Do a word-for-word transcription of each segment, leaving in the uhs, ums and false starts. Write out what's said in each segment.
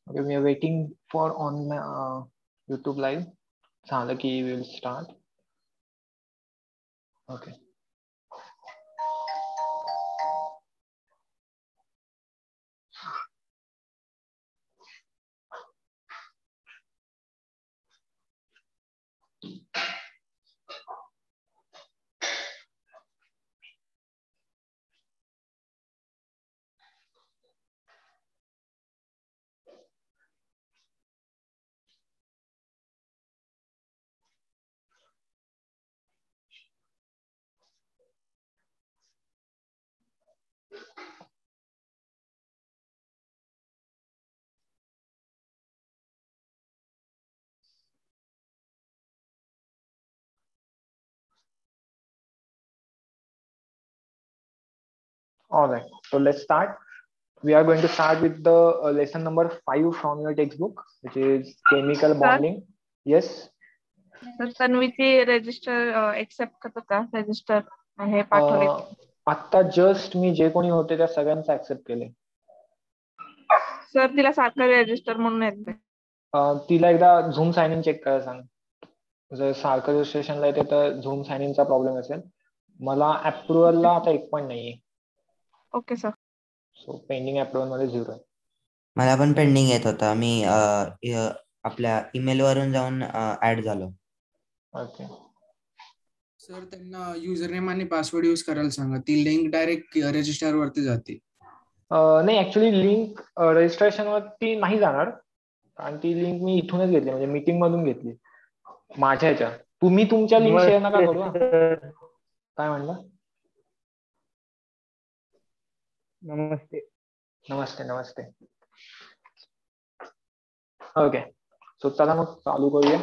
Okay, we are waiting for on uh, YouTube live. Salaki will start. Okay. All right. So let's start. We are going to start with the uh, lesson number five from your textbook, which is chemical Sir, bonding. Yes. तर तन्वीची register accept करतो का register हे पाठवले अं, आता just मी जे कोणी होते त्या सगळ्यांचं ऍक्सेप्ट केले. सर तिला सारखं रजिस्टर म्हणून येते. अं, तिला एकदा झूम साइन इन चेक करायला सांग. जर सारखं रजिस्ट्रेशनला येते तर झूम साइन इनचा प्रॉब्लेम असेल. मला अप्रुव्हलला आता एक पण नाहीये. Okay sir. So pending approval मध्ये झिरो आहे. मला पण पेंडिंग येत होता. मी अं, य- आपल्या ईमेल वरून जाऊन ऍड झालो. ओके. सर त्यांना युजर नेम आणि पासवर्ड यूज करायला सांगा. ती लिंक डायरेक्ट रजिस्टर वरती जाते. अं, नाही ऍक्च्युली लिंक रजिस्ट्रेशन वरती नाही जाणार, कारण ती लिंक मी इथूनच घेतली, म्हणजे मीटिंग मधून घेतली माझ्या ह्याच्या. तुम्ही तुमच्या लिंक शेअर नका करू हा. काय म्हणला? नमस्ते. नमस्ते नमस्ते. ओके. सो चला मग चालू करूया.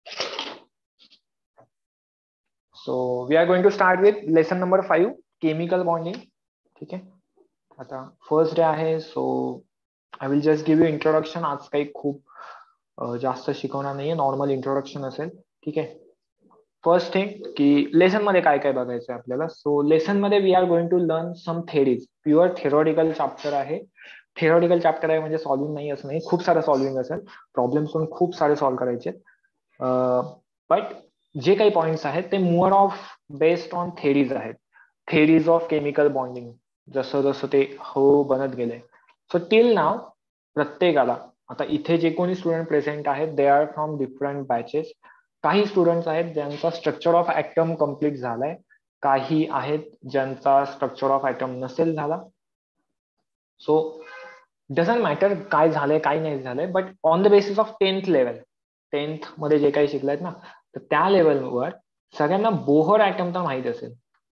So we are going to start with lesson number five, chemical bonding. ठीक आहे. आता फर्स्ट डे आहे, so I will just give you introduction. आज काही खूप अं, जास्त शिकवणार नाहीये, नॉर्मल इंट्रोडक्शन असेल. ठीक आहे. फर्स्ट थिंग की लेसन मध्ये काय काय बघायचं आहे आपल्याला. सो लेसन मध्ये we are going to learn some theories. Pure theoretical chapter आहे. थेरॉटिकल चॅप्टर आहे म्हणजे सॉल्विंग नाही असं नाही, खूप सारं सॉल्विंग असेल. प्रॉब्लेम्स पण खूप सारे सॉल्व्ह करायचे. बट जे काही पॉइंट्स आहेत ते more of based on theories आहेत. थेरीज ऑफ केमिकल बॉन्डिंग, जसं जसं ते हो बनत गेले. सो टिल नाव प्रत्येकाला, आता इथे जे कोणी स्टुडंट प्रेझेंट आहेत they are from different batches. काही स्टुडंट्स आहेत ज्यांचा स्ट्रक्चर ऑफ ऍटम कम्प्लीट झालाय, काही आहेत ज्यांचा स्ट्रक्चर ऑफ ऍटम नसेल झाला. सो डझंट मॅटर काय झालंय काय नाही झालंय, but on the basis of tenth level, tenth मध्ये जे काही शिकलायत ना, तर त्या लेवलवर सगळ्यांना बोहर ऍटम तर माहित असेल.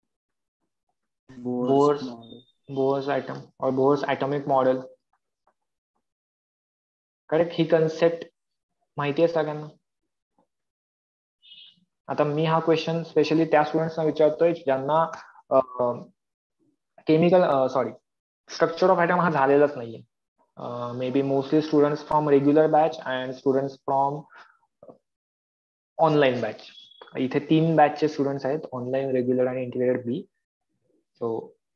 Bohr's Bohr's atom or Bohr's atomic model. Correct. ही कन्सेप्ट माहिती आहे सगळ्यांना. आता मी हा क्वेश्चन स्पेशली त्या स्टुडंट्सना विचारतोय ज्यांना chemical sorry structure of atom हा झालेलाच नाहीये. May be mostly students from regular batch and students from online batch. इथे तीन बॅचचे स्टुडंट्स आहेत, ऑनलाईन, रेग्युलर आणि integrated B. So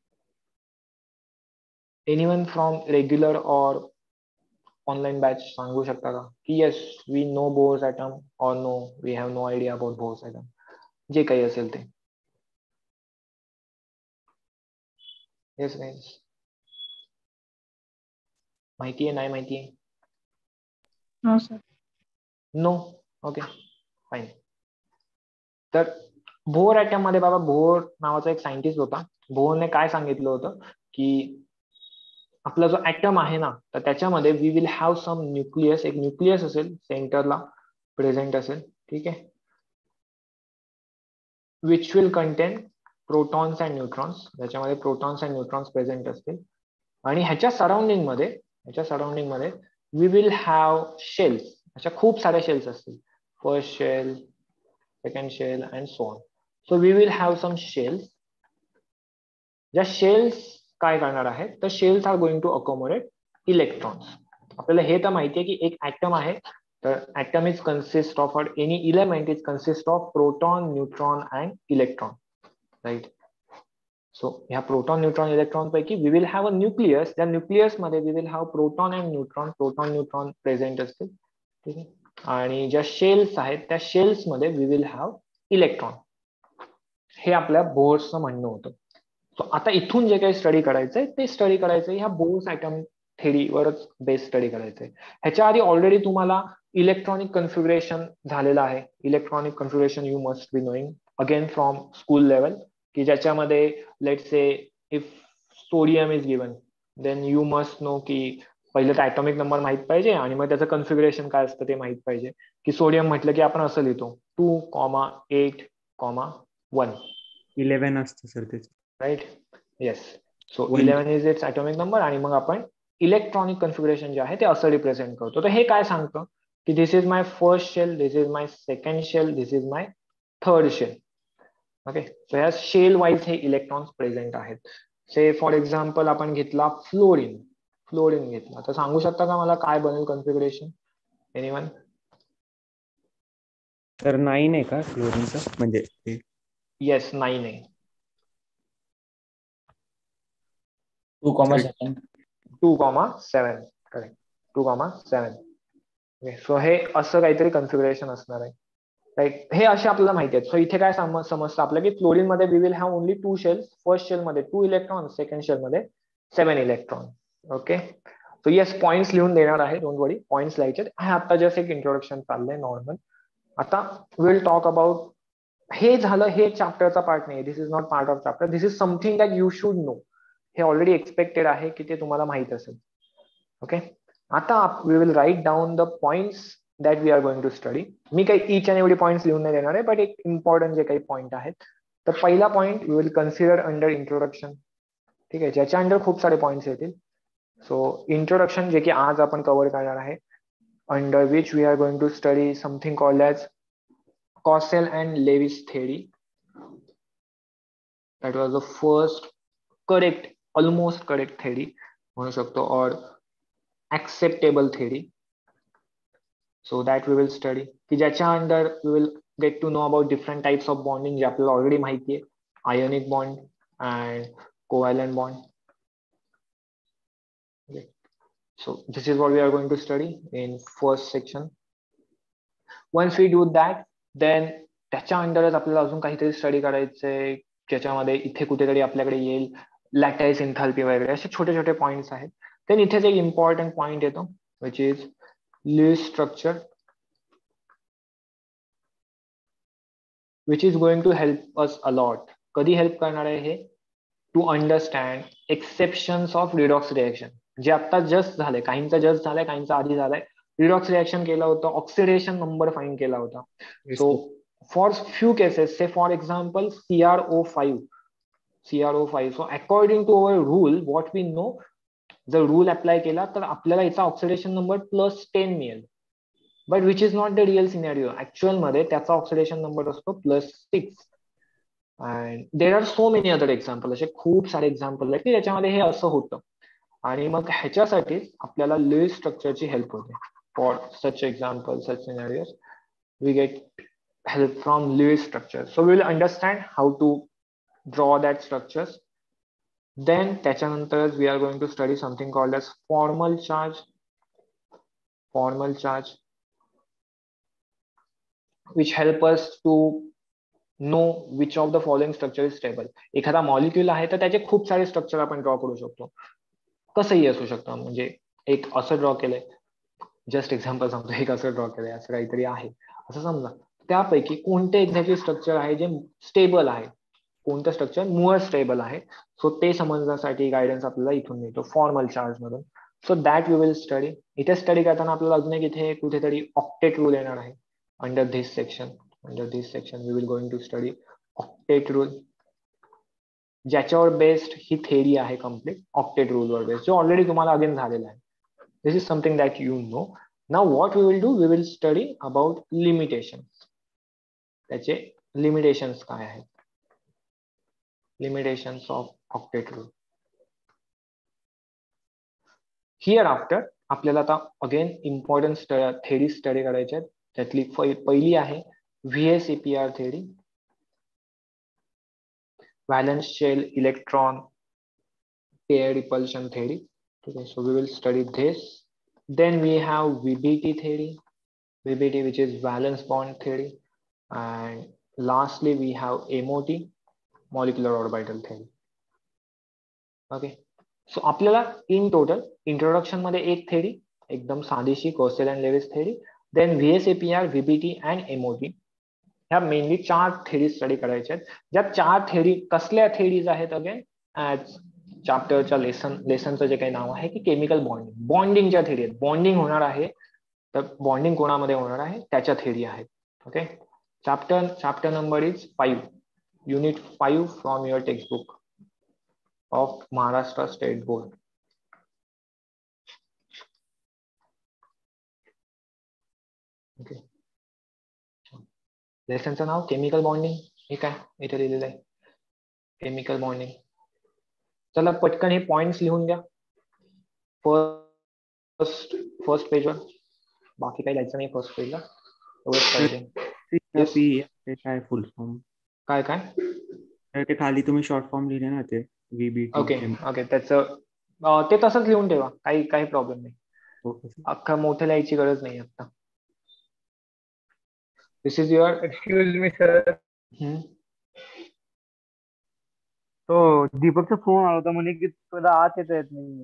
anyone from regular or online batch सांगू शकता का की yes we know Bohr's atom or no we have no idea about Bohr's atom, जे काही असेल ते. Yes guys. माहिती आहे नाही माहिती आहे? No sir. No. Okay fine. तर बोर ऍटम मध्ये बाबा, बोर नावाचा एक सायंटिस्ट होता. बोरने काय सांगितलं होतं की आपला जो ऍटम आहे ना, तर त्याच्यामध्ये we will have some nucleus, एक न्यूक्लियस असेल सेंटरला प्रेझेंट असेल. ठीक आहे. Which will contain protons and neutrons. त्याच्यामध्ये प्रोटॉन्स अँड न्यूट्रॉन्स प्रेझेंट असतील. आणि ह्याच्या सराउंडिंग मध्ये ह्याच्या सराउंडिंग मध्ये वी विल हॅव शेल्स. अशा खूप साऱ्या शेल्स असतील. First shell, second shell and so on. So we will have some shells. ज्या शेल्स काय करणार आहेत, तर shells are going to accommodate electrons. आपल्याला हे तर माहिती आहे की एक ऍटम आहे, तर atom is consist of any element is consist of proton, neutron and electron, right. So ह्या प्रोटॉन न्यूट्रॉन इलेक्ट्रॉन पैकी we will have a nucleus. त्या न्यूक्लियस मध्ये we will have proton and neutron proton neutron present असतील. ठीक आहे. आणि ज्या shells आहेत त्या शेल्स मध्ये वी विल हॅव इलेक्ट्रॉन. हे आपल्या बोर्सचं म्हणणं होतं. सो आता इथून जे काही स्टडी करायचंय ते स्टडी करायचंय ह्या बोर्स ऍटम थेरीवरच बेस स्टडी करायचंय. ह्याच्या आधी ऑलरेडी तुम्हाला इलेक्ट्रॉनिक कन्फिगरेशन झालेलं आहे. Electronic configuration you must be knowing again from school level, की ज्याच्यामध्ये let say if sodium is given then you must know की पहिलं तर ऍटॉमिक नंबर माहित पाहिजे आणि मग त्याचं कन्फिगरेशन काय असतं ते माहित पाहिजे. की सोडियम म्हटलं की आपण असं लिहितो two comma eight comma one. Eleven असतं सर त्याचं. Right. Yes. So eleven is its atomic number आणि मग आपण इलेक्ट्रॉनिक कन्फिगरेशन जे आहे ते असं रिप्रेझेंट करतो. तर हे काय सांगतं की this is my first shell, this is my second shell, this is my third shell. Okay. So ह्या शेल वाईज हे इलेक्ट्रॉन्स प्रेझेंट आहेत. से फॉर एक्झाम्पल आपण घेतला फ्लोरीन. फ्लोरीन घेतला तर सांगू शकता का मला काय बनेल कन्फिगरेशन? एनीवन? तर नाईन आहे का क्लोरीनचं म्हणजे? येस, नाईन आहे. Two comma seven. Two comma seven. Correct. Two comma seven. Okay. So हे असं काहीतरी कन्फिगरेशन असणार आहे. राईट. हे असे आपल्याला माहिती आहेत. सो इथे काय समजतं आपलं की फ्लोरीन मध्ये we will have only two shells. First shell मध्ये टू इलेक्ट्रॉन, सेकंड शेल मध्ये seven electron. Okay. So yes, points लिहून देणार आहे. डोंट वरी, पॉइंट्स लिहायचे. हा आता जस्ट एक इंट्रोडक्शन चाललंय नॉर्मल. आता विल टॉक अबाउट, हे झालं हे चॅप्टरचा पार्ट नाही. This is not part of chapter. This is something that you should know. हे ऑलरेडी एक्सपेक्टेड आहे की ते तुम्हाला माहित असेल. ओके. आता we will write down the points that we are going to study. मी काही इच अँड एवढी पॉइंट्स लिहून नाही देणार आहे, बट एक इम्पॉर्टंट जे काही पॉइंट आहेत. तर पहिला point we will consider under introduction. ठीक आहे. ज्याच्या अंडर खूप सारे पॉइंट्स येतील. सो इंट्रोडक्शन जे की आज आपण कव्हर करणार आहे, under which we are going to study something called as Cossel and Lewis theory. That was the first correct, almost correct theory म्हणू शकतो, or acceptable theory. So that we will study. की ज्याच्या under we will get to know about different types of bonding जे आपल्याला already माहिती आहे. Ionic bond and covalent bond. Okay. So this is what we are going to study in first section. Once we do that, then त्याच्या अंडरच आपल्याला अजून काहीतरी study करायचंय, ज्याच्यामध्ये इथे कुठेतरी आपल्याकडे येईल लॅटाईस एन्थाल्पी वगैरे असे छोटे छोटे पॉइंट्स आहेत. देन इथेच एक इम्पॉर्टंट पॉइंट येतो which is Lewis structure, which is going to help us a lot. कधी हेल्प करणार आहे हे? To understand exceptions of redox reaction. जे आता जस्ट झालंय, काहींचा जस्ट झालंय, काहींचा आधी झालाय. रिडॉक्स रिएक्शन केलं होतं, ऑक्सिडेशन नंबर फाइंड केला होता. So for few cases, say for example C R O five, C R O five. So according to our rule what we know, जर रूल अप्लाय केला तर आपल्याला याचा ऑक्सिडेशन नंबर प्लस टेन मिळेल. But which is not the real scenario. Actual मध्ये त्याचा oxidation number असतो plus six. And there are so many other example. असे खूप सारे एक्झाम्पल आहेत की ज्याच्यामध्ये हे असं होतं. आणि मग ह्याच्यासाठीच आपल्याला लुईस स्ट्रक्चरची हेल्प होते. For such examples, such scenarios, we get help from Lewis structure. So we will understand how to draw that structures. Then त्याच्यानंतर we are going to study something called as formal charge. Formal charge, which help us to know which of the following structure is stable. एखादा molecule आहे तर त्याचे खूप सारे structure आपण draw करू शकतो. कसंही असू शकतं. म्हणजे एक असं ड्रॉ केलंय, जस्ट एक्झाम्पल सांगतो, एक असं ड्रॉ केलंय, असं काहीतरी आहे असं समजा. त्यापैकी कोणते एक्झॅक्टली स्ट्रक्चर आहे जे स्टेबल आहे, कोणतं स्ट्रक्चर मुळ स्टेबल आहे. सो ते समजण्यासाठी गायडन्स आपल्याला इथून मिळतो फॉर्मल चार्ज मधून. So that we will study. इथे स्टडी करताना आपल्याला अजून एक इथे कुठेतरी ऑक्टेट रूल येणार आहे. Under this section, under this section we will going to study octet rule, ज्याच्यावर बेस्ड ही थेरी आहे कम्प्लीट. ऑक्टेट रूलवर बेस्ड, जो ऑलरेडी तुम्हाला अगेन झालेला आहे. This is something that you know. Now what we will do, we will study about limitations. त्याचे limitations काय आहेत? Limitations of octet rule. Hereafter आपल्याला आता अगेन इम्पॉर्टंट थेरी स्टडी करायच्या आहेत. त्यातली पहिली आहे V S E P R theory. Valence shell electron pair repulsion theory. ठीक आहे, so we will study this. Then we have VBT theory, VBT which is valence bond theory. And lastly we have MOT, molecular orbital theory. Okay, so आपल्याला in total introduction मध्ये एक theory एकदम साधीशी, Kossel and Lewis theory, then VSEPR, VBT and MOT, ह्या mainly चार theory study करायच्या आहेत. ज्या चार थेअरी कसल्या थेअरीज आहेत अगेन ऍज चॅप्टरच्या लेसन लेसनचं जे काही नाव आहे की केमिकल बॉन्डिंग, बॉन्डिंगच्या थेअरी आहेत. बॉन्डिंग होणार आहे तर बॉन्डिंग कोणामध्ये होणार आहे त्याच्या थेअरी आहेत. Okay, chapter chapter number is five, unit five from your textbook of Maharashtra state board. Okay, लेसनचं नाव केमिकल बॉन्डिंग. हे काय इथे लिहिलेलं आहे केमिकल बॉन्डिंग. चला पटकन हे पॉइंट्स लिहून द्या फर्स्ट फर्स्ट पेजवर. बाकी काही लिहायचं नाही फर्स्ट पेजला. काय फुल फॉर्म काय काय ते खाली तुम्ही शॉर्ट फॉर्म लिहिले ना ते व्हीबीटी. ओके ओके, त्याचं ते तसंच लिहून ठेवा, काही काही प्रॉब्लेम नाही. अख्खा मोठं लिहायची गरज नाही आता. This is your. Excuse me sir, तो दीपकचा फोन आला होता म्हणे की तुला आत येता येत नाही.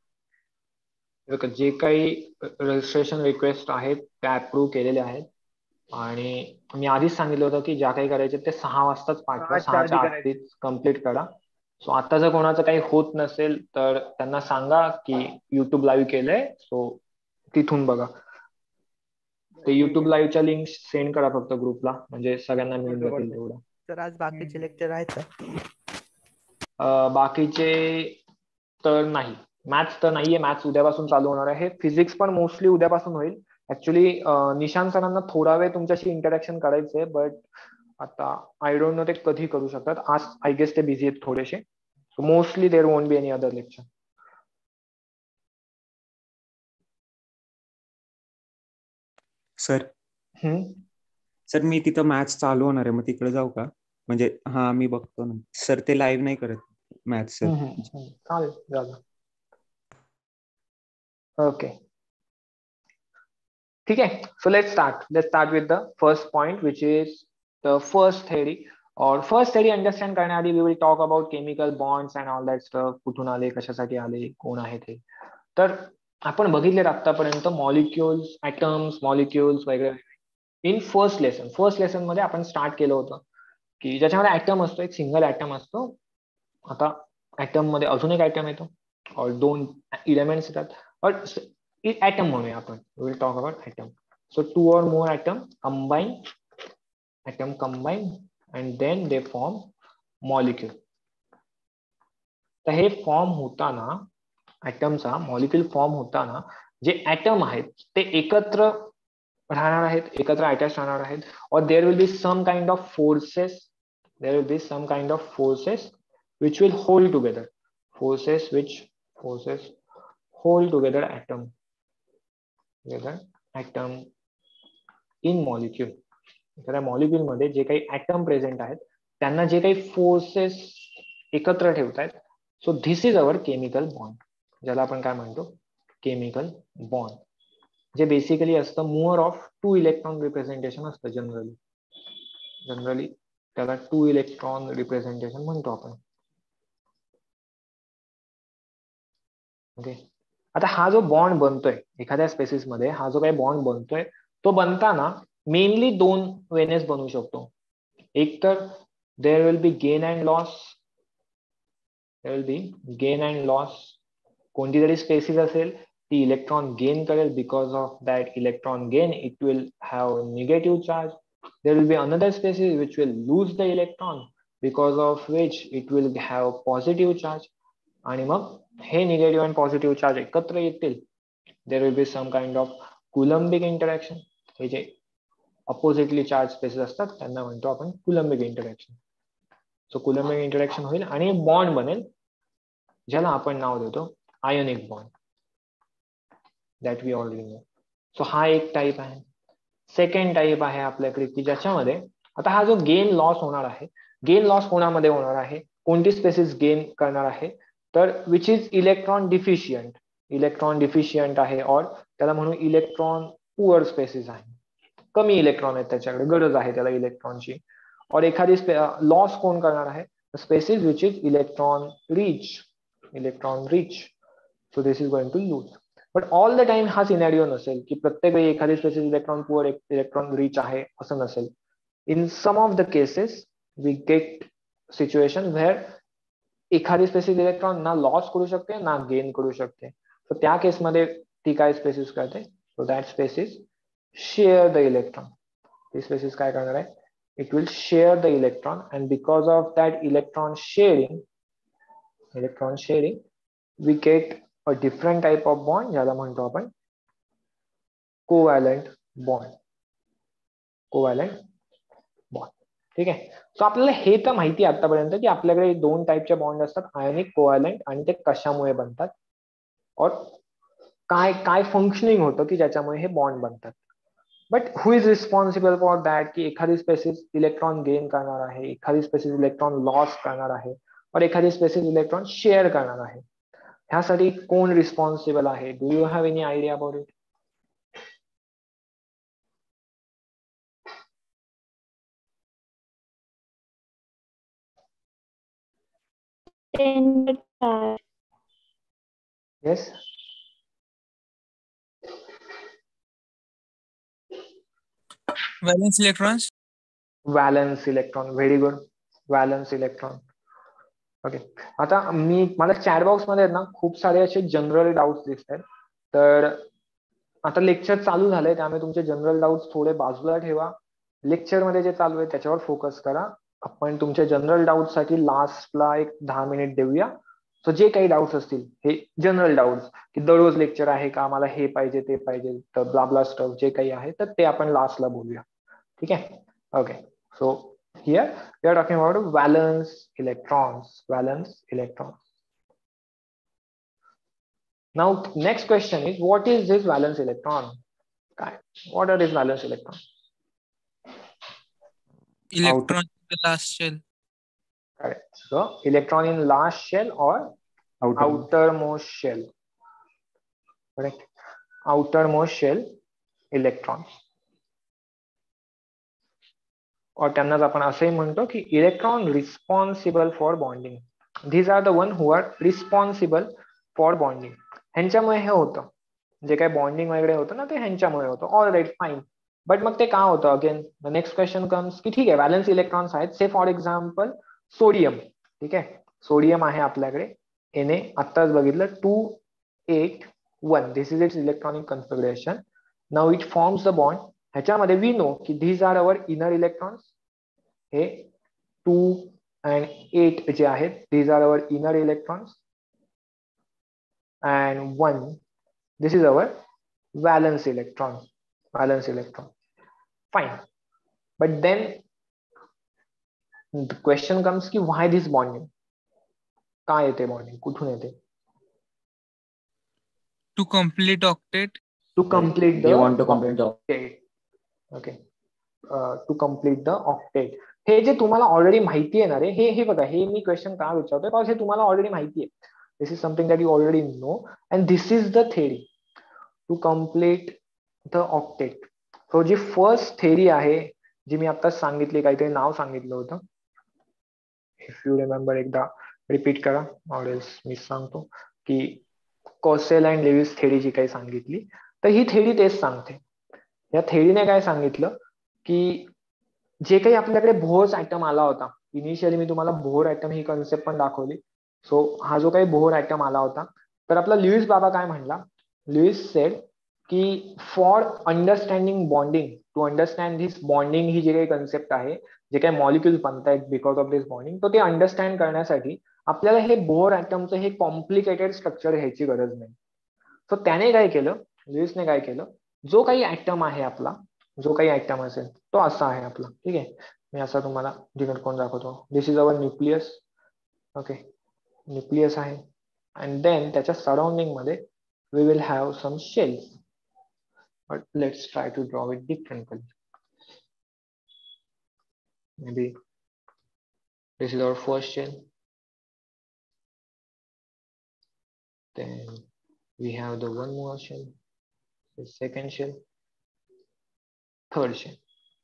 जे काही रजिस्ट्रेशन रिक्वेस्ट आहेत त्या अप्रूव्ह केलेल्या आहेत आणि मी आधीच सांगितलं होतं की ज्या काही करायचे ते सहा वाजताच पाठवा, सहाच्या आधीच कम्प्लीट करा. सो आता जर कोणाचं काही होत नसेल तर त्यांना सांगा की युट्यूब लाईव्ह केलंय, सो तिथून बघा. ते युट्यूब लाईव्हच्या लिंक सेंड करा फक्त ग्रुपला, म्हणजे सगळ्यांना मिळून जातील तेवढं. तर आज बाकीचे लेक्चर आहेत का? बाकीचे तर नाही. मॅथ्स तर नाहीये, मॅथ्स उद्यापासून चालू होणार आहे. फिजिक्स पण मोस्टली उद्यापासून होईल. ऍक्च्युली निशांत सरांना थोडा वेळ तुमच्याशी इंटरॅक्शन करायचंय, बट आता आय डोंट नो ते कधी करू शकतात. आज आय गेस ते बिझी आहेत थोडेसे. So mostly there won't be any other lecture. Sir sir मी तिथं मॅथ्स चालू होणार आहे, मग तिकडे जाऊ का? म्हणजे हा मी बघतो ना सर, ते लाईव्ह नाही करत मॅथ्स सर. चालेल झालं. ओके ठीक आहे. So let's start let's start with the first point which is the first theory. और फर्स्ट थेअरी अंडरस्टँड करण्याआधी we will talk about chemical bonds and all that stuff. कुठून आले, कशासाठी आले, कोण आहे ते. तर आपण बघितलेत आतापर्यंत मॉलिक्युल्स, ऍटम्स, मॉलिक्युल्स वगैरे in first lesson. First lesson मध्ये आपण स्टार्ट केलं होतं की ज्याच्यामध्ये ऍटम असतो, एक सिंगल ऍटम असतो. आता ऍटम मध्ये अजून एक ऍटम येतो और दोन इलेमेंट्स येतात. और ऍटम म्हणूया आपण, will talk about atom. So two or more atom combine, atom combine and then they form molecule. तर हे फॉर्म होताना, ऍटमचा मॉलिक्यूल फॉर्म होताना जे ऍटम आहेत ते एकत्र राहणार आहेत, एकत्र अटॅच राहणार आहेत. और there will be some kind of forces, there will be some kind of forces which will hold together, forces which forces hold together atom together atom in molecule. एखाद्या मॉलिक्यूल मध्ये जे काही ऍटम प्रेझेंट आहेत त्यांना जे काही forces एकत्र ठेवतायत. So this is our chemical bond, ज्याला आपण काय म्हणतो केमिकल बॉन्ड, जे बेसिकली असतं mover of two electron representation असतं. जनरली जनरली त्याला टू इलेक्ट्रॉन रिप्रेझेंटेशन म्हणतो आपण. ओके, आता हा जो बॉन्ड बनतोय एखाद्या स्पेसिस मध्ये, हा जो काही बॉन्ड बनतोय तो बनताना मेनली दोन वेनेस बनू शकतो. एक तर there will be gain and loss, there will be gain and loss. कोणती तरी स्पेसिस असेल ती इलेक्ट्रॉन गेन करेल, because of that electron gain it will have negative charge. There will be another species which will lose the electron, because of which it will have positive charge. आणि मग हे negative and positive charge एकत्र येतील. There will be some kind of coulombic interaction. हे जे oppositely charge species असतात त्यांना म्हणतो आपण coulombic interaction. So coulombic interaction होईल आणि बॉन्ड बनेल ज्याला आपण नाव देतो ionic bond, that we already know. So हा एक टाईप आहे. सेकंड टाईप आहे आपल्याकडे की ज्याच्यामध्ये आता हा जो गेन लॉस होणार आहे, गेन लॉस कोणामध्ये होणार आहे कोणती स्पेसिस गेन करणार आहे, तर which is electron deficient, electron deficient आहे, और त्याला म्हणून इलेक्ट्रॉन पुअर स्पेसिस आहे, कमी इलेक्ट्रॉन आहेत त्याच्याकडे, गरज आहे त्याला इलेक्ट्रॉनची. और एखादी लॉस कोण करणार आहे, species which is electron rich, electron rich, so this is going to lose. But all the time हा सिनॅरिओ नसेल की प्रत्येक वेळी एखादी species electron poor electron rich आहे असं नसेल. In some of the cases we get situation where एखादी स्पेसिस इलेक्ट्रॉन ना लॉस करू शकते ना गेन करू शकते. तर त्या केसमध्ये ती काय स्पेसिस करते, so that species share the electron. ती स्पेसिस काय करणार आहे, it will share the electron, and because of that electron sharing, electron sharing we get a different type of bond, ज्याला म्हणतो आपण कोव्हॅलंट बॉन्ड, कोव्हॅलंट बॉन्ड. ठीक आहे. So आपल्याला हे तर माहिती आहे आतापर्यंत की आपल्याकडे दोन टाईपचे बॉन्ड असतात, आयोनिक, कोव्हॅलंट, आणि ते कशामुळे बनतात और काय काय फंक्शनिंग होतं की ज्याच्यामुळे हे बॉन्ड बनतात. But who is responsible for that, की एखादी स्पेसिस इलेक्ट्रॉन गेन करणार आहे, एखादी स्पेसिस इलेक्ट्रॉन लॉस करणार आहे, और एखादी स्पेसिस इलेक्ट्रॉन शेअर करणार आहे, ह्यासाठी कोण रिस्पॉन्सिबल आहे? Do you have any idea about it? Yes. Valence electrons. Valence electron. Very good. Valence electron. Okay. आता मी मला चॅट बॉक्स मध्ये ना खूप सारे असे जनरल डाऊट्स दिसत आहेत. तर आता लेक्चर चालू झालंय त्यामुळे तुमचे जनरल डाऊट्स थोडे बाजूला ठेवा. लेक्चर मध्ये जे चालू आहे त्याच्यावर फोकस करा. आपण तुमच्या जनरल डाऊट साठी लास्टला एक दहा मिनिट देऊया. सो जे काही डाऊट्स असतील हे जनरल डाऊट्स, की दररोज लेक्चर आहे का, मला हे पाहिजे ते पाहिजे, तर ब्लाब्ला स्टफ जे काही आहे तर ते आपण लास्टला बोलूया. ठीक आहे. Okay. So here we are talking about valence electrons. Valence electrons. Now next question is, what is this valence electron? What are these valence electrons? Electron in the last shell. Correct. So electron in last shell or Outer. outermost shell. Correct. Outermost shell electrons. और त्यांना आपण असंही म्हणतो की electron responsible for bonding. These are the one who are responsible for bonding. ह्यांच्यामुळे हे होतं, जे काही बॉन्डिंग वगैरे होतं ना ते ह्यांच्यामुळे होतं. All right, fine. बट मग ते का होतं? Again the next question comes की ठीक आहे, व्हॅलन्स इलेक्ट्रॉन्स आहेत, से फॉर एक्झाम्पल सोडियम. ठीक आहे, सोडियम आहे आपल्याकडे, एन ए आत्ताच बघितलं, two eight one. This is its electronic configuration. Now it forms the bond. ह्याच्यामध्ये वी नो की these are our inner electrons. हे टू अँड एट जे आहेत, these are our inner electrons. And one, this is our valence electron. Valence electron. Fine. But then the question comes ki why this bonding? का येते bonding? कुठून येते? To complete octet. To complete the You want to complete the octet. Okay. Uh, to complete the octet. हे जे तुम्हाला already माहिती आहे ना रे, हे हे बघा, हे मी क्वेश्चन का विचारतोय कारण हे तुम्हाला ऑलरेडी माहिती आहे. This is something that you already know, and this is the theory to complete the octet. So G first theory आहे, जी मी आता सांगितली, काहीतरी नाव सांगितलं होतं, if you remember एकदा रिपीट करा, or else मी सांगतो की कॉसेल अँड लेविस थेरी जी काही सांगितली, तर ही थेरी तेच सांगते. या थेरीने काय सांगितलं की जे काही आपल्याकडे बोहर्स ऍटम आला होता, इनिशियली मी तुम्हाला बोहर ऍटम ही कन्सेप्ट पण दाखवली. सो हा जो काही बोहर ऍटम आला होता, तर आपला लुईस बाबा काय म्हणला, लुईस सेड की for understanding bonding, to understand this bonding ही जी काही कन्सेप्ट आहे, जे काही मॉलिक्युल्स बनतायत बिकॉज ऑफ दिस बॉन्डिंग, तो ते अंडरस्टँड करण्यासाठी आपल्याला हे बोहर ऍटमचं हे कॉम्प्लिकेटेड स्ट्रक्चर घ्यायची गरज नाही. सो त्याने काय केलं, लुईसने काय केलं, जो काही ऍटम आहे आपला, जो काही ऍटम असेल तो असा आहे आपला. ठीक आहे, मी असा तुम्हाला डिनोट करून दाखवतो. This is our nucleus. Okay, nucleus आहे, अँड देन त्याच्या सराउंडिंग मध्ये we will have some shells. But let's try to draw it differently. Maybe this is our first shell. then we have the one more shell, the second shell, third shell.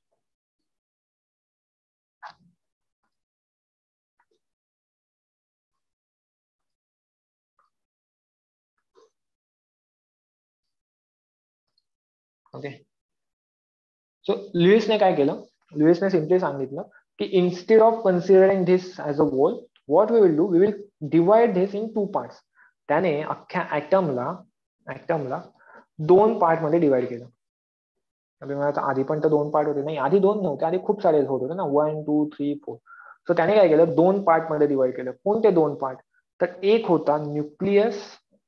Okay. So लुईसने काय केलं, लुईसने simply सांगितलं की instead of considering this as a whole, what we will do, we will divide this in two parts. त्याने अख्ख्या ऍटमला ऍटमला दोन part मध्ये divide केलं. आधी पण तर दोन पार्ट होते, नाही आधी दोन नव्हते, आधी खूप सारे होत होते ना, one two three four. So त्याने काय केलं, दोन पार्ट मध्ये डिवाइड केलं. कोणते दोन पार्ट, तर एक होता न्यूक्लियस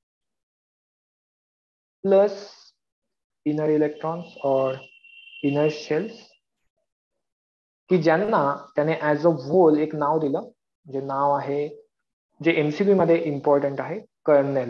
प्लस इनर इलेक्ट्रॉन्स और इनर शेल्स, की ज्यांना त्याने ऍज अ होल एक नाव दिलं, जे नाव आहे, जे एमसीक्यू मध्ये इम्पॉर्टंट आहे, कर्नेल.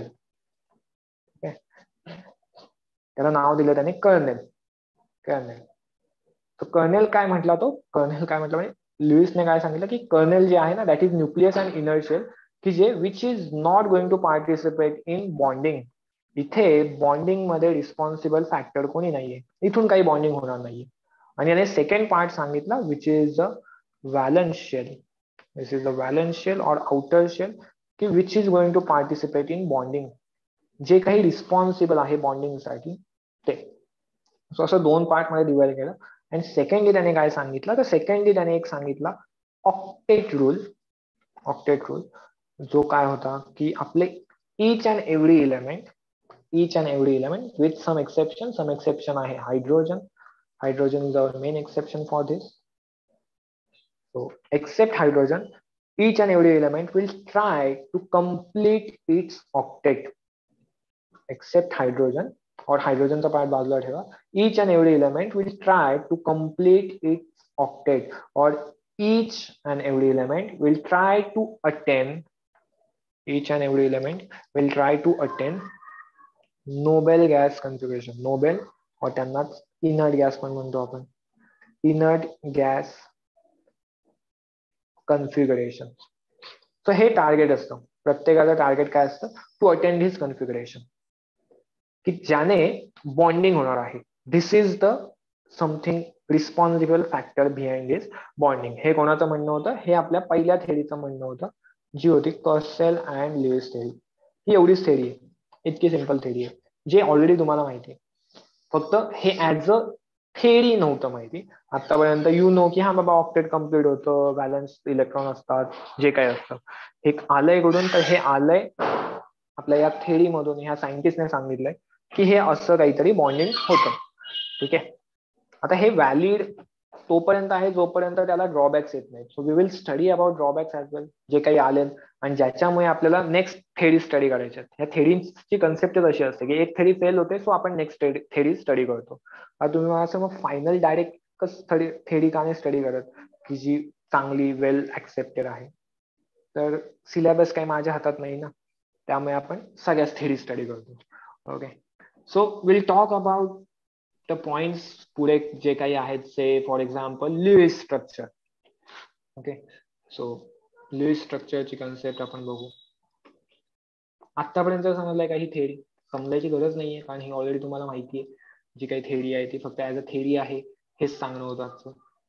त्याला नाव दिलं त्याने कर्नेल. कर्नेल तो कर्नेल काय म्हटला, तो कर्नेल काय म्हटलं म्हणजे लुईसने काय सांगितलं की कर्नेल जे आहे ना, that is nucleus and inner shell, की जे which is not going to participate in bonding. इथे बॉन्डिंग मध्ये रिस्पॉन्सिबल फॅक्टर कोणी नाहीये, इथून काही बॉन्डिंग होणार नाहीये. आणि याने सेकंड पार्ट सांगितला which is the valence shell. This is the valence shell और आउटर शेल, की which is going to participate in bonding, जे काही रिस्पॉन्सिबल आहे बॉन्डिंग साठी ते. सो असं दोन पार्ट मध्ये डिवाइड केलं. आणि सेकंडली त्याने काय सांगितलं, तर सेकंडली त्याने एक सांगितला ऑक्टेट रूल. ऑक्टेट रूल जो काय होता की आपले each and every element, each and every element with some exception, some exception आहे hydrogen. Hydrogen is our main exception for this. So except hydrogen, each and every element will try to complete its octet. Except hydrogen, or hydrogen चा part बाजूला ठेवा, each and every element will try to complete its octet, or each and every element will try to attain each and every element will try to attain noble gas configuration. Noble or त्यांना inert gas पण म्हणतो आपण, inert gas configuration. So हे target असतं, प्रत्येकाचं target काय असतं, to attend his configuration, की ज्याने बॉन्डिंग होणार आहे. This is the something responsible factor behind this bonding. हे कोणाचं म्हणणं होतं, हे आपल्या पहिल्या थेरीचं म्हणणं होतं, जी होती कर्सेल अँड लुईस थेरी. ही एवढीच थेरी आहे, इतकी सिंपल थेरी आहे, जे ऑलरेडी तुम्हाला माहिती आहे. फक्त हे ऍज अ थेरी नव्हतं माहिती आतापर्यंत. यू नो की हा बाबा ऑक्टेट कम्प्लीट होतं, बॅलन्स इलेक्ट्रॉन असतात, जे काही असतं. हे आलंय कुठून, तर हे आलंय आपल्या या थेरी मधून. ह्या सायंटिस्टने सांगितलंय की हे असं काहीतरी बॉन्डिंग होतं. ठीक आहे. आता हे व्हॅलिड तोपर्यंत आहे जोपर्यंत त्याला ड्रॉबॅक्स येत नाही. So we will study about drawbacks as well, जे काही आले आणि ज्याच्यामुळे आपल्याला नेक्स्ट थेरी स्टडी करायची आहे. ह्या थेरीची कन्सेप्टच अशी असते की एक थेरी फेल होते, सो आपण नेक्स्ट थेरी स्टडी करतो. आता तुम्ही मला असं मग फायनल डायरेक्ट थेरी का नाही स्टडी करत, की जी चांगली वेल ऍक्सेप्टेड आहे. तर सिलेबस काही माझ्या हातात नाही ना, त्यामुळे आपण सगळ्याच थेरी स्टडी करतो. Okay. So will talk about the points पुढे जे काही आहेत, say for example Lewis structure. Okay. So Lewis स्ट्रक्चरची कन्सेप्ट आपण बघू. आतापर्यंत समजलंय का ही थेरी, समजायची गरज नाहीये, कारण ही ऑलरेडी तुम्हाला माहिती आहे. जी काही थेरी आहे ती फक्त ऍज अ थेरी आहे, हेच सांगणं होतं आजचं.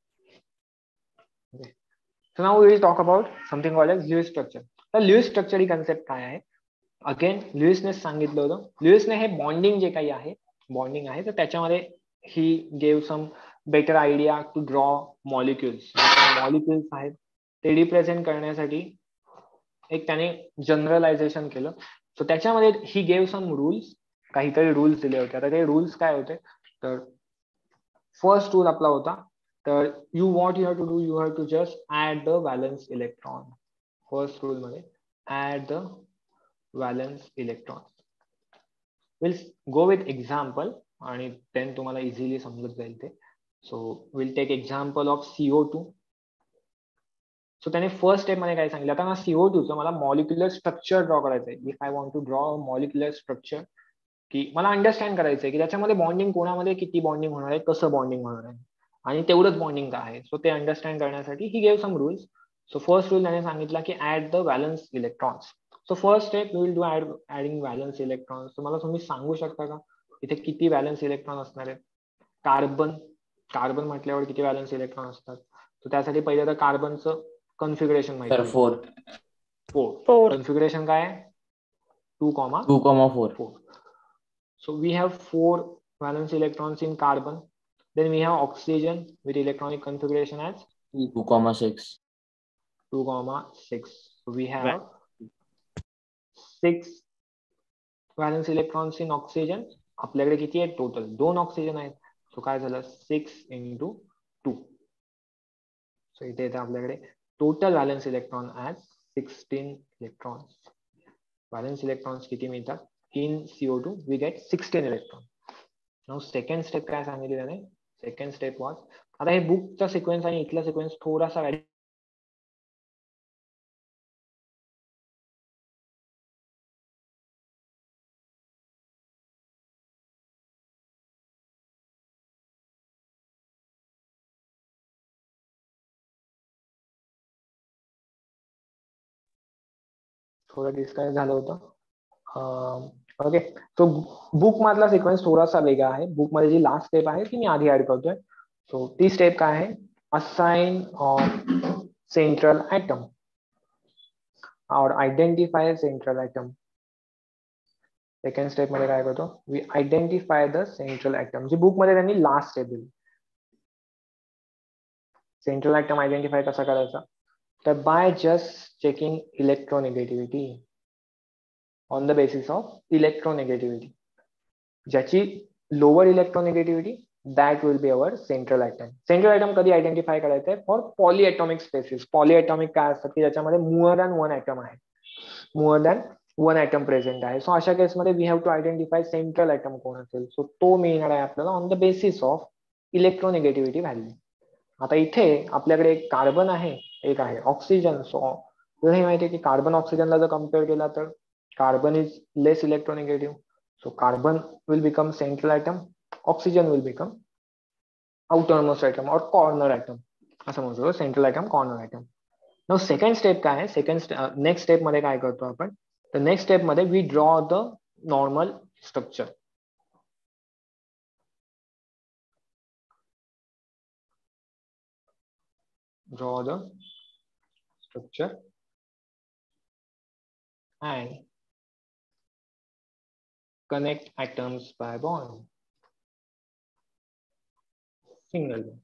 Okay. So now we will talk about something called as Lewis structure. तर लुईस स्ट्रक्चर ही कन्सेप्ट काय आहे, अगेन लुईसने सांगितलं होतं. लुईसने हे बॉन्डिंग जे काही आहे, बॉन्डिंग आहे, तर त्याच्यामध्ये he gave some better idea to draw molecules. Molecules आहेत ते रिप्रेझेंट करण्यासाठी एक त्याने जनरलायझेशन केलं. सो त्याच्यामध्ये ही गेव सम रूल्स, काहीतरी रूल्स दिले होते. आता ते रूल्स काय होते, तर फर्स्ट रूल आपला होता, तर you what you have to do, you have to just add the valence electron. First rule मध्ये add the valence electron. Will go with example आणि देन तुम्हाला इझिली समजत जाईल ते. So will take example of CO two. So त्याने first step मध्ये काय सांगितलं, आता मला सीओ टू चं मला मॉलिक्युलर स्ट्रक्चर ड्रॉ करायचं आहे. If I want to draw molecular structure, की मला अंडरस्टँड करायचंय की त्याच्यामध्ये बॉन्डिंग कोणामध्ये किती बॉन्डिंग होणार आहे, कसं बॉन्डिंग होणार आहे, आणि तेवढंच बॉन्डिंग काय आहे. सो ते अंडरस्टँड करण्यासाठी he gave some rules. So first rule त्याने सांगितला की add the valence electrons. So first step we will do adding valence electron. तर मला तुम्ही सांगू शकता का इथे किती व्हॅलन्स इलेक्ट्रॉन असणार आहेत? कार्बन कार्बन म्हटल्यावर किती व्हॅलन्स इलेक्ट्रॉन असतात? तर त्यासाठी पहिले तर कार्बनचं कन्फिगरेशन माहिती सर आहे. Four four. फोर. कन्फिगरेशन काय आहे? Two comma two comma four. four. So we have four valence electrons in carbon. Then we have oxygen with electronic configuration as two comma six. two comma six. So we have six valence electrons in oxygen. आपल्याकडे किती आहेत total? दोन oxygen आहेत. So काय झालं? Six into two. So इथे येते आपल्याकडे total valence electron as sixteen electrons. Valence electrons किती मिळतात? In CO two we get sixteen electron. Now second step काय सांगितली त्याने? सेकंड स्टेप वॉज, आता हे बुकचा सिक्वेन्स आणि इथला सिक्वेन्स थोडासा व्हॅरी थोडं डिस्कस झालं होतं. ओके, तो बुक मधला सिक्वेन्स थोडासा वेगळा आहे. बुक मध्ये जी लास्ट स्टेप आहे ती मी आधी ऍड करतोय. सो ती स्टेप काय आहे? असाइन ऑफ सेंट्रल ऍटम और identify central atom. Second step मध्ये काय करतो? We identify the central atom. जी बुक मध्ये त्यांनी लास्ट स्टेप दिली. सेंट्रल ऍटम आयडेंटिफाय कसा करायचा? तर by just checking electronegativity on the basis of electronegativity. ज्याची lower electronegativity that will be our central atom. Central atom कधी आयडेंटिफाय करायचं आहे? For polyatomic spaces. पॉलीएटॉमिक काय असतात की ज्याच्यामध्ये मोअर दॅन वन ऍटम आहे. More than one atom present आहे. सो अशा केसमध्ये we have to identify central atom कोण असेल. सो तो मिळणार आहे आपल्याला on the basis of electronegativity value. आता इथे आपल्याकडे एक कार्बन आहे, एक आहे ऑक्सिजन. सो तुला हे माहिती आहे की कार्बन ऑक्सिजनला जर कम्पेअर केला तर carbon is less electronegative. So carbon will become central atom, oxygen will become outermost atom और कॉर्नर ऍटम. असं म्हणतो central atom, corner atom. Now second step काय आहे? सेकंड नेक्स्ट स्टेप मध्ये काय करतो आपण? तर नेक्स्ट स्टेप मध्ये we draw the normal structure. draw the structure and connect atoms by bond. Single bond.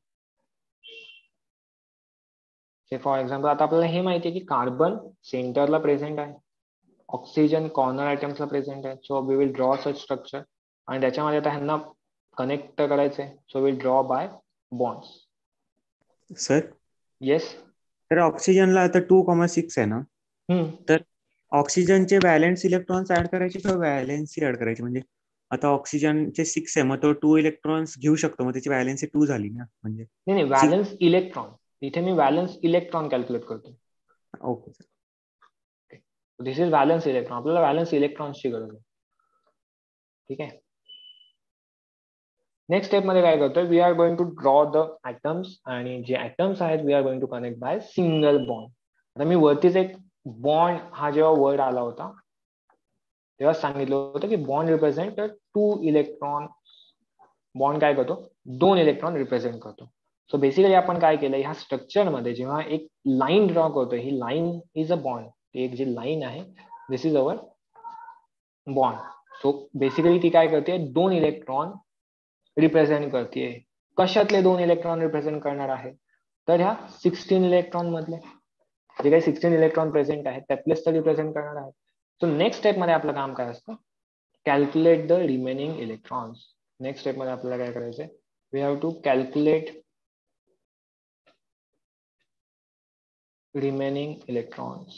Say for example, आता आपल्याला हे माहिती आहे की कार्बन सेंटरला प्रेझेंट आहे, ऑक्सिजन कॉर्नर आयटम्सला प्रेझेंट आहे. So we will draw such structure आणि त्याच्यामध्ये आता ह्यांना कनेक्ट करायचंय. So will draw by bonds. Sir yes. तर ऑक्सिजनला आता टू कॉमा सिक्स आहे ना, तर ऑक्सिजनचे व्हॅलेन्स इलेक्ट्रॉन्स ऍड करायचे किंवा व्हॅलेन्सी ऍड करायची? म्हणजे आता ऑक्सिजनचे सिक्स आहे, मग तो टू इलेक्ट्रॉन्स घेऊ शकतो, मग त्याची व्हॅलेन्सी टू झाली ना. म्हणजे नाही नाही, व्हॅलन्स इलेक्ट्रॉन. इथे मी व्हॅलन्स इलेक्ट्रॉन कॅल्क्युलेट करतो. Okay sir. This is valence electron. आपल्याला व्हॅलन्स इलेक्ट्रॉन्सची गरज आहे. ठीक आहे. नेक्स्ट स्टेप मध्ये काय करतोय? We are going to draw the atoms आणि जे ऍटम्स आहेत we are going to connect by single bond. आता मी वरतीच एक बॉन्ड हा जेव्हा वर्ड आला होता तेव्हा सांगितलं होतं की bond represent two electron. Bond काय करतो? दोन इलेक्ट्रॉन रिप्रेझेंट करतो. सो बेसिकली आपण काय केलं, ह्या स्ट्रक्चर मध्ये जेव्हा एक लाईन ड्रॉ करतोय, ही लाईन इज अ बॉन्ड. एक जी लाईन आहे this is our bond. So basically ती काय करते? दोन इलेक्ट्रॉन रिप्रेझेंट करते. कशातले दोन इलेक्ट्रॉन रिप्रेझेंट करणार आहे? तर ह्या सिक्स्टीन इलेक्ट्रॉन मधले जे काही सिक्स्टीन इलेक्ट्रॉन प्रेझेंट आहेत त्यातलेच तर रिप्रेझेंट करणार आहेत. सो नेक्स्ट स्टेप मध्ये आपलं काम काय असतं? Calculate the remaining electrons. Next step मध्ये आपल्याला काय करायचंय? We have to calculate remaining electrons.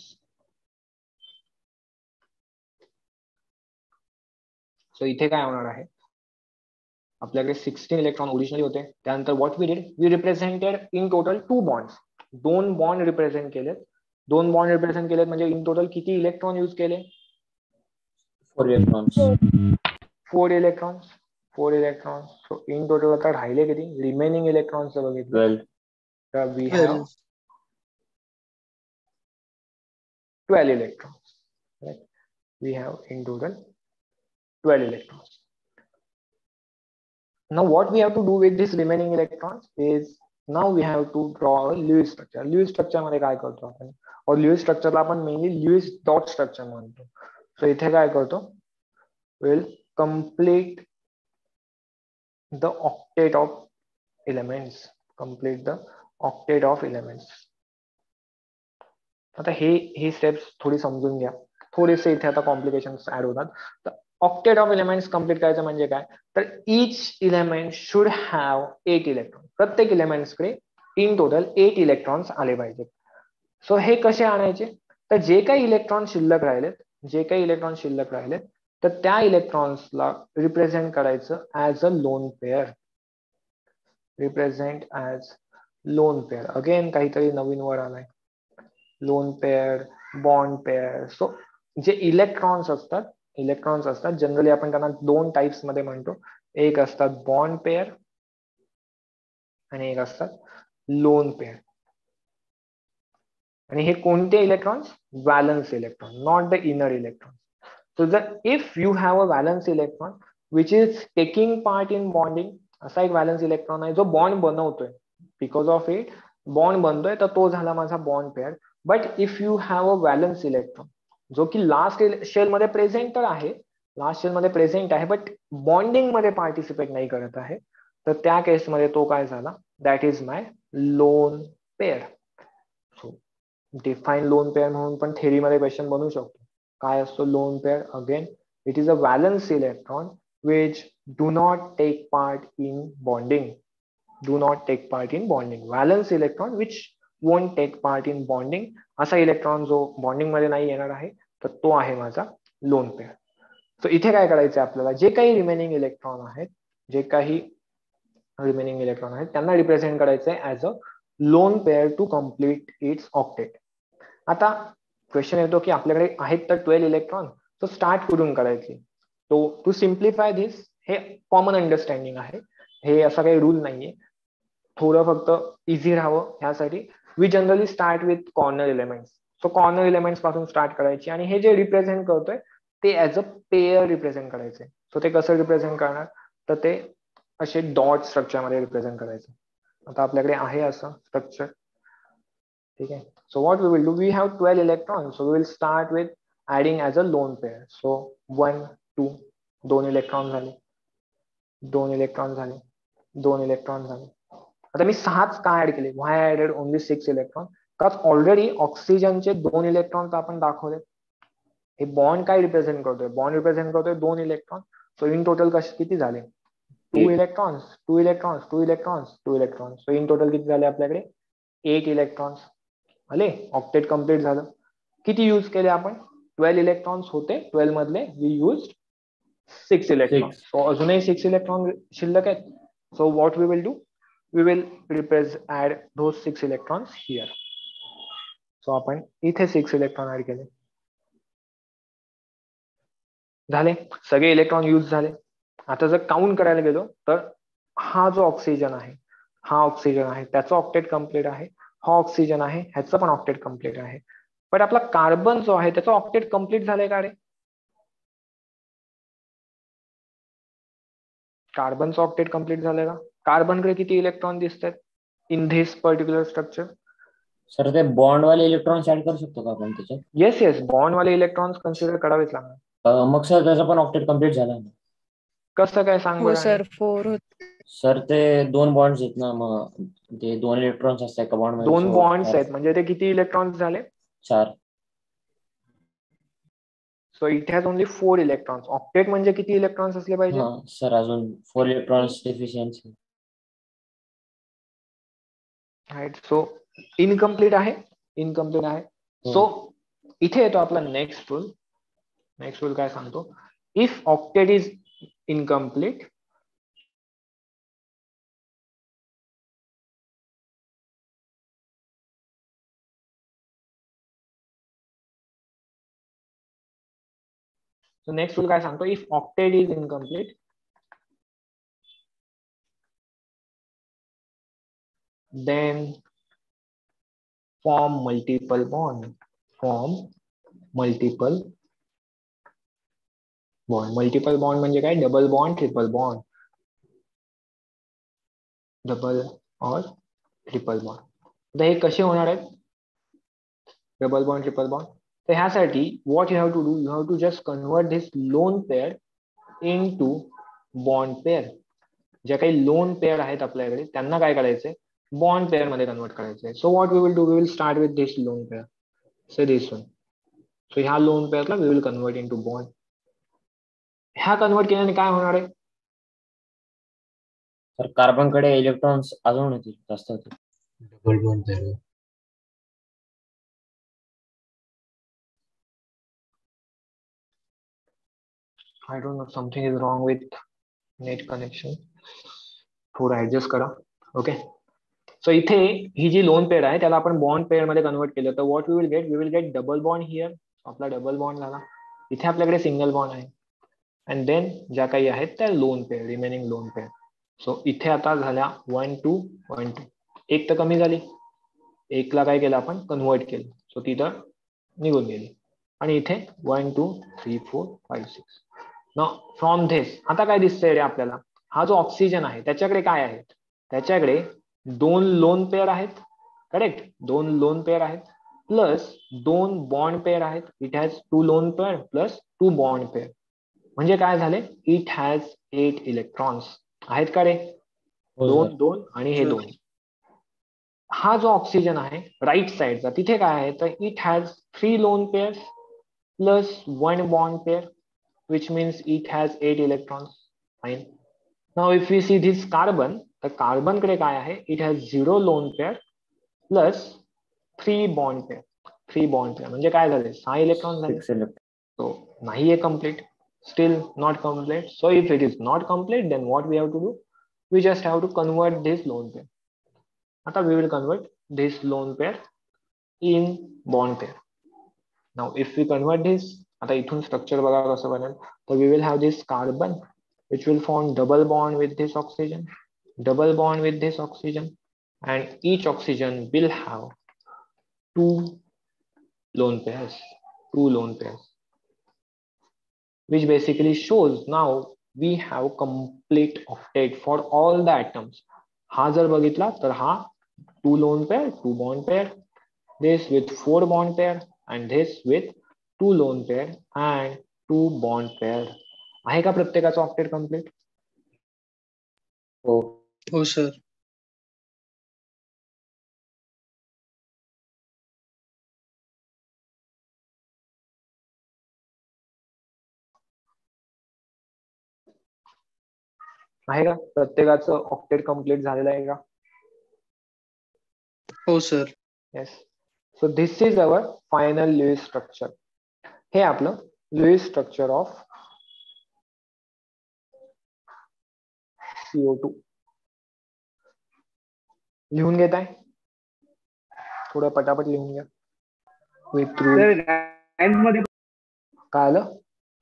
So इथे काय होणार आहे? आपल्याकडे सिक्स्टीन इलेक्ट्रॉन ओरिजिनली होते. त्यानंतर what we did, we represented in total two bonds. दोन बॉन्ड रिप्रेझेंट केलेत. दोन बॉन्ड रिप्रेझेंट केलेत म्हणजे इन टोटल किती इलेक्ट्रॉन यूज केले? Four electrons. Four electrons. Four electrons. So in total आता राहिले किती? रिमेनिंग इलेक्ट्रॉन्स बघितलं तर we have twelve electrons. correct? We have in total twelve electrons. Now what we have to do with these remaining electrons is now we have to draw a Lewis structure. Lewis structure मध्ये काय करतो आपण, और Lewis structure ला आपण mainly Lewis dot structure म्हणतो. So इथे काय करतो, will complete the octet of elements, complete the octet of elements. आता हे हे स्टेप्स थोडी समजून घ्या, थोडेसे इथे आता कॉम्प्लिकेशन्स ऍड होतात. तर ऑक्टेट ऑफ एलिमेंट्स कम्प्लीट करायचं म्हणजे काय, तर each element should have eight electron. प्रत्येक एलिमेंट्सकडे इन टोटल एट इलेक्ट्रॉन्स आले पाहिजेत. सो हे कसे आणायचे, तर जे काही इलेक्ट्रॉन शिल्लक राहिलेत जे काही इलेक्ट्रॉन शिल्लक राहिलेत तर त्या इलेक्ट्रॉन्सला रिप्रेझेंट करायचं as a lone pair. Represent as lone pair. Again काहीतरी नवीन वर्ड आलाय, lone pair, bond pair. So जे इलेक्ट्रॉन्स असतात इलेक्ट्रॉन्स असतात जनरली आपण त्यांना दोन टाइप्स मध्ये म्हणतो. एक असतात बॉन्ड पेअर आणि एक असतात लोन पेअर. आणि हे कोणते electrons, valence electron, not the inner electron. So जर if you have a valence electron which is taking part in bonding, असा एक व्हॅलन्स इलेक्ट्रॉन आहे जो बॉन्ड बनवतोय, बिकॉज ऑफ इट बॉन्ड बनतोय, तर तो झाला माझा bond pair. But if you have a valence electron जो की लास्ट शेल मध्ये प्रेझेंट तर आहे, लास्ट शेल मध्ये प्रेझेंट आहे बट बॉन्डिंग मध्ये पार्टिसिपेट नाही करत आहे, तर त्या केसमध्ये तो काय झाला, that is my lone pair. So define lone pair म्हणून पण थेरीमध्ये क्वेश्चन बनवू शकतो. काय असतो lone pair, again it is a valence electron which do not take part in bonding. Do not take part in bonding. Valence electron which won't take part in bonding, असा electron जो bonding मध्ये नाही येणार आहे, तर तो आहे माझा लोन पेअर. सो इथे काय करायचं आपल्याला, जे काही रिमेनिंग इलेक्ट्रॉन आहेत जे काही रिमेनिंग इलेक्ट्रॉन आहेत त्यांना रिप्रेझेंट करायचं आहे as a lone pair to complete its octet. आता क्वेश्चन येतो की आपल्याकडे आहेत तर ट्वेल्व इलेक्ट्रॉन, तो स्टार्ट कुठून करायची. तो टू सिम्प्लिफाय धिस, हे कॉमन अंडरस्टँडिंग आहे, हे असा काही रूल नाहीये, थोडं फक्त इझी राहावं ह्यासाठी we generally start with corner elements. So corner elements पासून स्टार्ट करायची आणि हे जे रिप्रेझेंट करतोय ते ऍज अ पेअर रिप्रेझेंट करायचे. सो ते कसं रिप्रेझेंट करणार, तर ते असे डॉट स्ट्रक्चर मध्ये रिप्रेझेंट करायचं. आता आपल्याकडे आहे असं स्ट्रक्चर, ठीक आहे. So what we will do, we have twelve electron, so we will start with adding as a lone pair. So one two, दोन इलेक्ट्रॉन झाले, दोन इलेक्ट्रॉन झाले, दोन इलेक्ट्रॉन झाले. आता मी सहाच का ऍड केले, why added only six electron, का ऑलरेडी ऑक्सिजनचे दोन इलेक्ट्रॉन तर आपण दाखवले. हे बॉन्ड काय रिप्रेझेंट करतोय, बॉन्ड रिप्रेझेंट करतोय दोन इलेक्ट्रॉन. सो इन टोटल कसे किती झाले, two electrons, two electrons, two electrons, two electrons. So in total किती झाले आपल्याकडे, एट इलेक्ट्रॉन्स आले. ऑक्टेट कम्प्लीट झालं. किती यूज केले आपण, ट्वेल्व इलेक्ट्रॉन्स होते, ट्वेल्व मधले we use six electron. So अजूनही सिक्स इलेक्ट्रॉन शिल्लक आहेत. So what we will do, we will represent add those six electrons here. So आपण इथे सिक्स इलेक्ट्रॉन ऍड केले. झाले सगळे इलेक्ट्रॉन यूज झाले. आता जर काउंट करायला गेलो तर हा जो ऑक्सिजन आहे, हा ऑक्सिजन आहे, त्याचं ऑक्टेट कम्प्लीट आहे. हा ऑक्सिजन आहे, ह्याचं पण ऑक्टेट कम्प्लीट आहे. पण आपला कार्बन जो आहे त्याचं ऑक्टेट कम्प्लीट झालंय का रे, कार्बनचं ऑक्टेट कम्प्लीट झालंय का. कार्बनकडे किती इलेक्ट्रॉन दिसतात in this particular structure. Sir ते बॉन्ड वाले इलेक्ट्रॉन्स ऍड करू शकतो का आपण त्याच्यात. येस येस, बॉन्ड वाले इलेक्ट्रॉन्स कन्सिडर करावेच लागणार. अं, मग सर त्याचा पण ऑक्टेट कम्प्लीट झाला ना. कसं काय सांग हो बरं. सर, फोर होते. सर ते दोन बॉन्ड्स आहेत ना, मग ते दोन इलेक्ट्रॉन्स असतात एका बॉन्ड मध्ये. दोन so बॉन्ड्स चार- आहेत म्हणजे ते किती इलेक्ट्रॉन्स झाले, चार. So it has only four electrons. Octet म्हणजे किती इलेक्ट्रॉन्स असले पाहिजे. हा सर, अजून four electrons deficiency. Right. So incomplete आहे, इनकम्प्लीट आहे. सो इथे येतो आपला नेक्स्ट रूल. नेक्स्ट रूल काय सांगतो, if octet is incomplete so next rule काय सांगतो, if octet is incomplete then form multiple bond, form multiple bond. Multiple bond म्हणजे काय? Double bond, triple bond, double और ट्रिपल बॉन्ड. आता हे कसे होणार आहेत डबल बॉन्ड ट्रिपल बॉन्ड? तर ह्यासाठी what you have to do, you have to just convert this lone pair into bond pair. ज्या काही लोन पेअर आहेत आपल्याकडे त्यांना काय करायचंय? बॉन्ड पेअर मध्ये कन्वर्ट करायचंय. So what we will do, we will start with this lone pair. So this one. So ह्या लोन पेअरला we will convert into bond. ह्या कन्वर्ट केल्याने काय होणार आहे? तर कार्बन कडे इलेक्ट्रॉन्स अजून होतील, जास्त होतील. Double bond pair. I don't know, something is wrong with net connection. थोडं ऍडजस्ट करा. ओके. सो इथे ही जी लोन पेअर आहे त्याला आपण बॉन्ड पेअर मध्ये कन्वर्ट केलं तर what we will get, we will get double bond here. आपला डबल बॉन्ड झाला. इथे आपल्याकडे सिंगल बॉन्ड आहे. अँड देन ज्या काही आहेत त्या lone pair, remaining lone pair. So इथे आता झाल्या वन टू वन टू. एक तर कमी झाली, एकला काय केलं आपण? कन्वर्ट केलं. सो तिथं निघून गेली. आणि इथे one two three four five six. न फ्रॉम धिस आता काय दिसतंय रे आपल्याला? हा जो ऑक्सिजन आहे त्याच्याकडे काय आहे? त्याच्याकडे दोन लोन पेअर आहेत. करेक्ट, दोन लोन पेअर आहेत प्लस दोन बॉन्ड पेअर आहेत. It has two lone pair plus two bond pair. म्हणजे काय झाले? It has eight electrons. आहेत का रे? दोन दोन आणि हे दोन. हा जो ऑक्सिजन आहे राईट साइडचा तिथे काय आहे? तर it has three lone pairs plus one bond pair, which means it has eight electrons. Fine. Now if we see this carbon, तर कार्बन कडे काय आहे? It has zero lone pair plus three bond pair. Three bond pair म्हणजे काय झाले? सहा electron झाले. So नाही आहे complete. Still not complete. So if it is not complete, then what we have to do? We just have to convert this lone pair. आता we will convert this lone pair in bond pair. Now if we convert this, आता इथून structure बघा कसं बनेल. तर we will have this carbon which will form double bond with this oxygen, double bond with this oxygen, and each oxygen will have two lone pairs, two lone pairs, which basically shows now we have complete octet for all the atoms. हा जर बघितला तर हा two lone pair, two bond pair, this with four bond pair and this with two lone pair and two bond pair. आहे का प्रत्येकाचा octet complete? हो हो सर. आहे का प्रत्येकाचं ऑक्टेट कम्प्लीट झालेलं आहे का? हो sir. Yes. So this is our final Lewis structure. हे आपलं Lewis structure of CO two. लिहून घेत आहे? थोडं पटापट लिहून घ्या. With rule. काय आलं?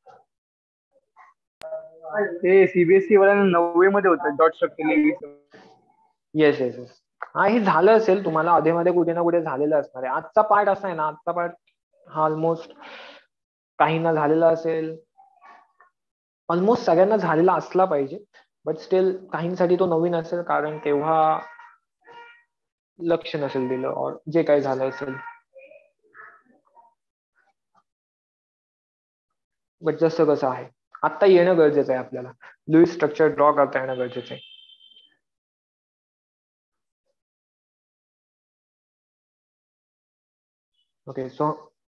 ते सीबीएसई वाल्यांना नववे मध्ये होतं dot structure. Yes yes yes. हा हे झालं असेल तुम्हाला अधेमध्ये कुठे ना कुठे झालेलं असणार आहे. आजचा पार्ट असा आहे ना, आजचा पार्ट हा ऑलमोस्ट काहींना झालेला असेल, ऑलमोस्ट सगळ्यांना झालेला असला पाहिजे, बट स्टील काहींसाठी तो नवीन असेल कारण तेव्हा लक्ष नसेल दिलं और जे काही झालं असेल. बट जसं कसं आहे आता येणं गरजेचं आहे. आपल्याला लुईस स्ट्रक्चर ड्रॉ करता येणं गरजेचं आहे. ओके. सो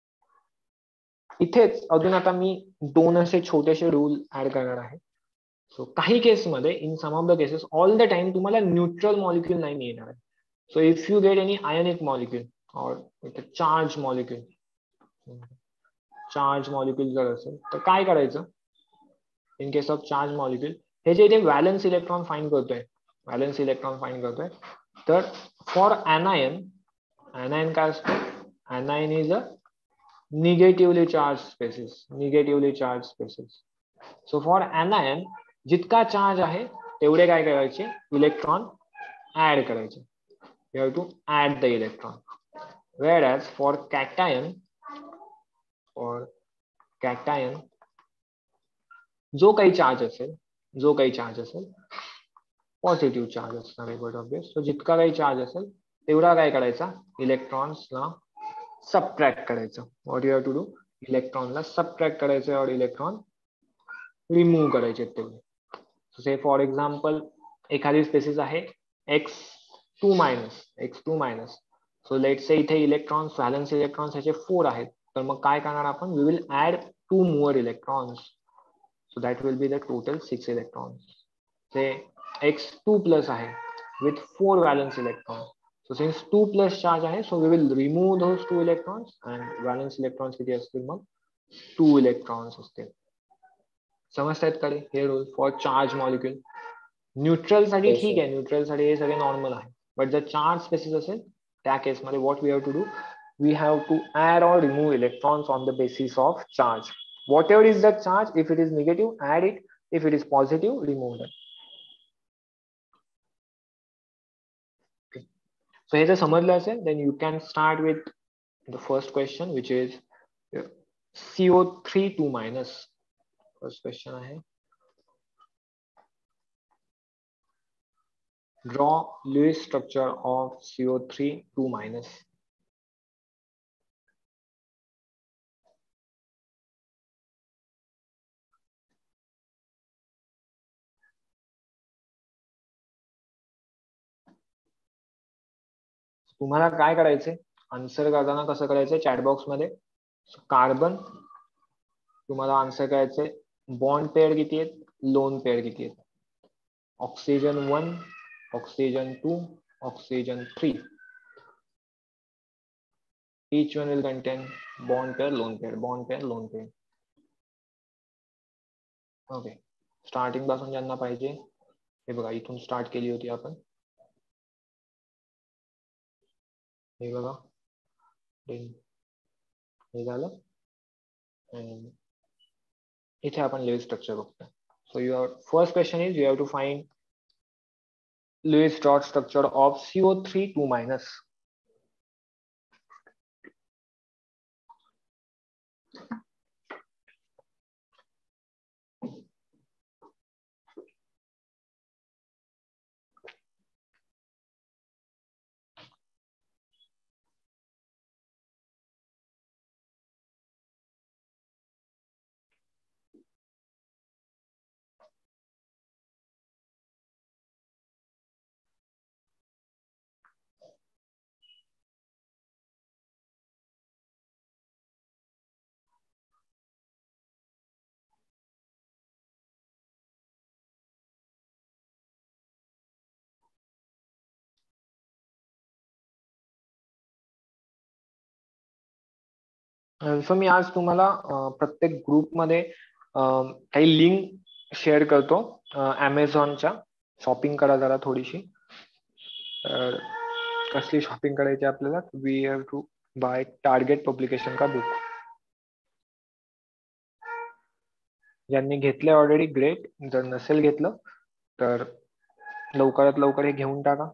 इथेच अजून आता मी दोन असे छोटेसे रूल ऍड करणार आहे. सो काही केसमध्ये in some of the cases all the time तुम्हाला न्यूट्रल मॉलिक्यूल नाही मिळणार आहे. So if you get any ionic molecule और चार्ज मॉलिक्यूल, चार्ज मॉलिक्यूल जर असेल तर काय करायचं in case of charge molecule? हे जे इथे व्हॅलन्स इलेक्ट्रॉन फाइंड करतोय, व्हॅलन्स इलेक्ट्रॉन फाइंड करतोय, तर फॉर anion, anion काय असतो? Anion is a negatively charged species, negatively charged species. So for anion जितका चार्ज आहे तेवढे काय करायचे? इलेक्ट्रॉन ऍड करायचे. You have to add the electron. Whereas for cation, for cation जो काही चार्ज असेल जो काही चार्ज असेल पॉझिटिव्ह चार्ज असणार आहे बट ऑब्विस. सो जितका काही चार्ज असेल तेवढा काय करायचा, इलेक्ट्रॉन्सला सबट्रॅक्ट करायचं. What you have to do, इलेक्ट्रॉनला सबट्रॅक्ट करायचं और इलेक्ट्रॉन रिमूव्ह करायचे तेवढे. से फॉर एक्झाम्पल एखादी स्पेसिस आहे X two minus X two minus. So let say इथे इलेक्ट्रॉन्स व्हॅलन्स इलेक्ट्रॉन्स ह्याचे फोर आहेत. तर मग काय करणार आपण, we will add two more electrons. So that will be the total six electrons. Say X two plus आहे with four valence electrons. So since two plus charge आहे, so we will remove those two electrons and valence electrons किती असतील मग two electrons असतील. समजतायत का हे rule for charge molecule. Neutral साठी ठीक आहे, न्यूट्रल साठी हे सगळे नॉर्मल आहे. बट जर चार्ज स्पेसिस असेल त्या केसमध्ये what we have to do, we have to add और remove electrons on the basis of charge. Whatever is the charge, if it is negative add it, if it is positive remove it. So हे जर समजलं असेल then you can start with the first question which is C O three two minus. First question आहे, draw Lewis structure of C O three two minus. तुम्हाला काय करायचंय, answer करताना कसं करायचंय, चॅट बॉक्स मध्ये कार्बन तुम्हाला आन्सर करायचंय, बॉन्ड पेअर किती आहेत, लोन पेअर किती आहेत, oxygen one, oxygen two, oxygen three. each one will contain bond pair, lone pair, bond pair, lone pair. Okay, starting पासून ज्यांना पाहिजे हे बघा, इथून स्टार्ट केली होती आपण. हे बघा हे झालं. इथे आपण लेव्हिस स्ट्रक्चर बघतोय. So your first question is you have to find Lewis dot structure of C O three two minus. सो मी आज तुम्हाला प्रत्येक ग्रुपमध्ये काही लिंक शेअर करतो ॲमेझॉनच्या. शॉपिंग करा जरा थोडीशी. तर कसली शॉपिंग करायची आपल्याला, we have to buy target publication का बुक. ज्यांनी घेतले ऑलरेडी ग्रेट, जर नसेल घेतलं तर लवकरात लवकर हे घेऊन टाका.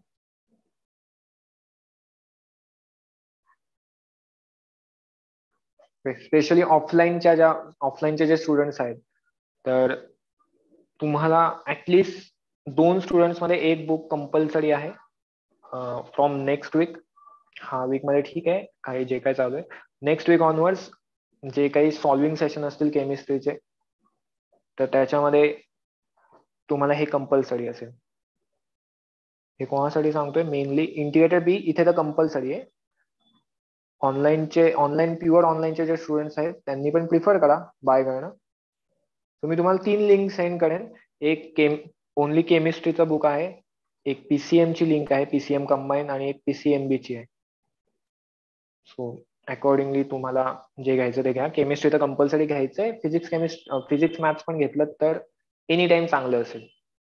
स्पेशली ऑफलाईनच्या ज्या ऑफलाईनचे जे स्टुडंट्स आहेत, तर तुम्हाला ऍटलिस्ट दोन स्टुडंट्स मध्ये एक बुक कंपल्सरी आहे फ्रॉम नेक्स्ट वीक. हा वीक मध्ये ठीक आहे, काही जे काही चालू आहे, नेक्स्ट वीक ऑनवर्ड्स जे काही सॉल्विंग सेशन असतील केमिस्ट्रीचे, तर त्याच्यामध्ये तुम्हाला हे कंपल्सरी असेल. हे कोणासाठी सांगतोय, मेनली इंटिग्रेटेड बी इथे तर कंपल्सरी आहे. ऑनलाईनचे ऑनलाईन प्युअर ऑनलाईनचे जे स्टुडंट्स आहेत त्यांनी पण प्रिफर करा बाय करणं. तर मी तुम्हाला तीन लिंक सेंड करेन. एक केम ओनली केमिस्ट्रीचं बुक आहे, एक पीसीएम ची लिंक आहे, पीसीएम कंबाईन, आणि एक पीसीएमबी ची आहे. सो अकॉर्डिंगली तुम्हाला जे घ्यायचं ते घ्या. केमिस्ट्री तर कंपल्सरी घ्यायचंय. फिजिक्स केमिस्ट फिजिक्स मॅथ्स पण घेतलं तर एनी टाइम चांगलं असेल.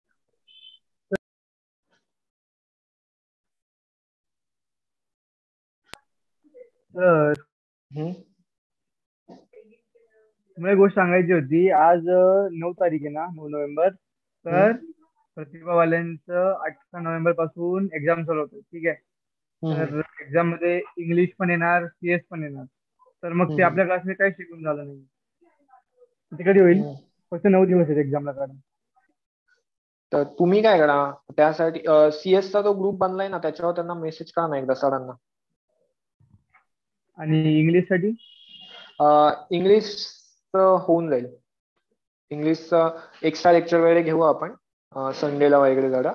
तर मला एक गोष्ट सांगायची होती. आज नऊ तारीख आहे ना, नऊ नोव्हेंबर. तर प्रतिभावाल्यांचं अठरा नोव्हेंबर पासून एक्झाम चालू होतं. ठीक आहे. तर एक्झाम मध्ये इंग्लिश पण येणार, सीएस पण येणार. तर मग ते आपल्या क्लासमध्ये काही शिकून झालं नाही. ते कधी होईल? फक्त नऊ दिवस आहेत एक्झामला कारण. तर तुम्ही काय करा त्यासाठी सीएसचा जो ग्रुप बनलाय ना त्याच्यावर त्यांना मेसेज करा ना एकदा सरांना. आणि इंग्लिश साठी इंग्लिश होऊन जाईल. इंग्लिशचं एक्स्ट्रा लेक्चर वगैरे घेऊ आपण संडेला वगैरे जरा,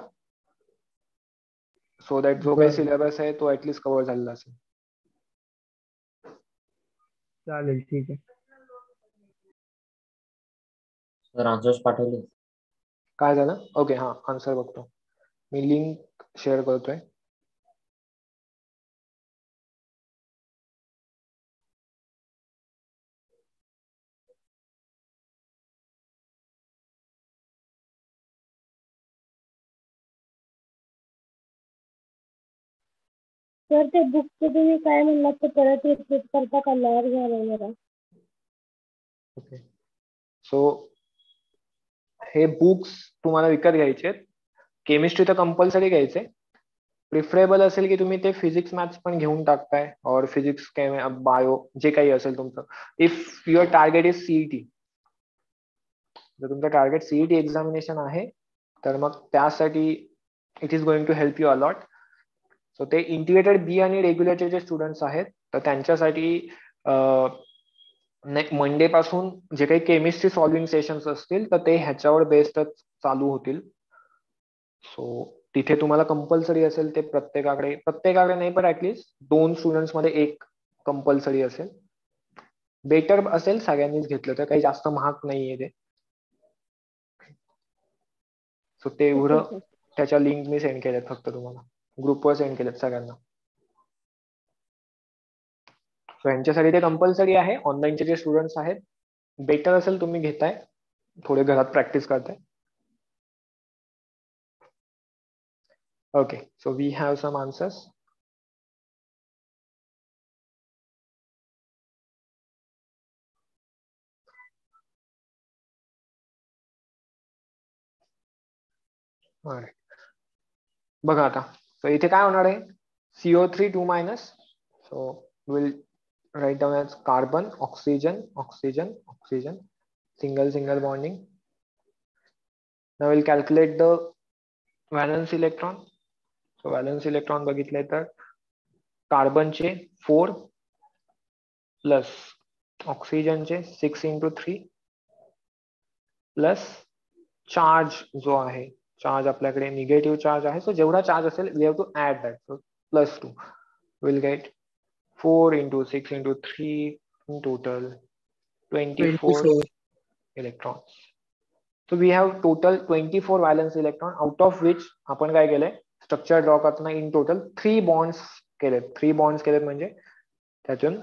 सो दॅट जो काही सिलेबस आहे तो ऍटलीस्ट कव्हर झालेला असेल. चालेल ठीक आहे. सर आन्सर्स पाठवले. काय झालं? ओके हा आन्सर बघतो मी, लिंक शेअर करतोय. सर ते बुकचं तुम्ही काय म्हणलात ते परत रिपीट करता का लॉर झालं जरा. ओके सो हे बुक्स तुम्हाला विकत घ्यायचे. केमिस्ट्री तर कंपल्सरी घ्यायचे. प्रिफरेबल असेल की तुम्ही ते फिजिक्स मॅथ्स पण घेऊन टाकताय और फिजिक्स बायो जे काही असेल तुमचं. If your target is CET, जर तुमचं टार्गेट सीईटी एक्झामिनेशन आहे तर मग त्यासाठी it is going to help you a lot. So ते इंटिग्रेटेड बी आणि रेग्युलेटेड जे स्टुडंट्स आहेत तर त्यांच्यासाठी मंडे पासून जे काही केमिस्ट्री सॉल्विंग सेशन्स असतील तर ते ह्याच्यावर बेस्डच चालू होतील. सो तिथे तुम्हाला कंपल्सरी असेल ते प्रत्येकाकडे प्रत्येकाकडे नाही पण ऍटलीस्ट दोन स्टुडंट्स मध्ये एक कंपल्सरी असेल. बेटर असेल सगळ्यांनीच घेतलं तर, काही जास्त महाग नाहीये ते. सो ते एवढं त्याच्या लिंक मी सेंड केल्यात फक्त तुम्हाला ग्रुपवर सेंड केलेत सगळ्यांना. सो यांच्यासाठी ते कंपल्सरी आहे. ऑनलाईनचे जे स्टुडंट्स आहेत बेटर असेल तुम्ही घेताय, थोडे घरात प्रॅक्टिस करताय. Okay so we have some answers. बघा आता तर इथे काय होणार आहे, CO three two minus. So will write down as carbon oxygen oxygen oxygen single single bonding. Now will calculate the valence electron. So valence electron बघितले तर कार्बनचे फोर प्लस ऑक्सिजनचे six into three plus charge जो आहे, charge आपल्याकडे negative charge आहे. So जेवढा charge असेल we have to add that. So plus two will get four into six into three in total twenty four electrons. So we have total twenty four valence electron out of which आपण काय केलंय structure draw करताना in total three bonds केलेत. Three bonds केलेत म्हणजे त्यातून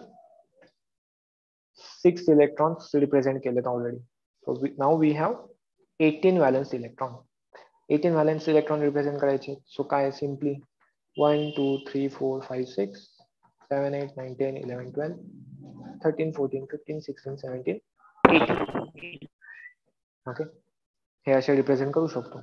six electrons represent केलेत already. So now we have eighteen valence electron. Eighteen valence electron represent करायचे. सो काय simply one two three four five six seven eight nine ten eleven twelve thirteen fourteen fifteen sixteen seventeen eighteen. Okay हे असे represent करू शकतो.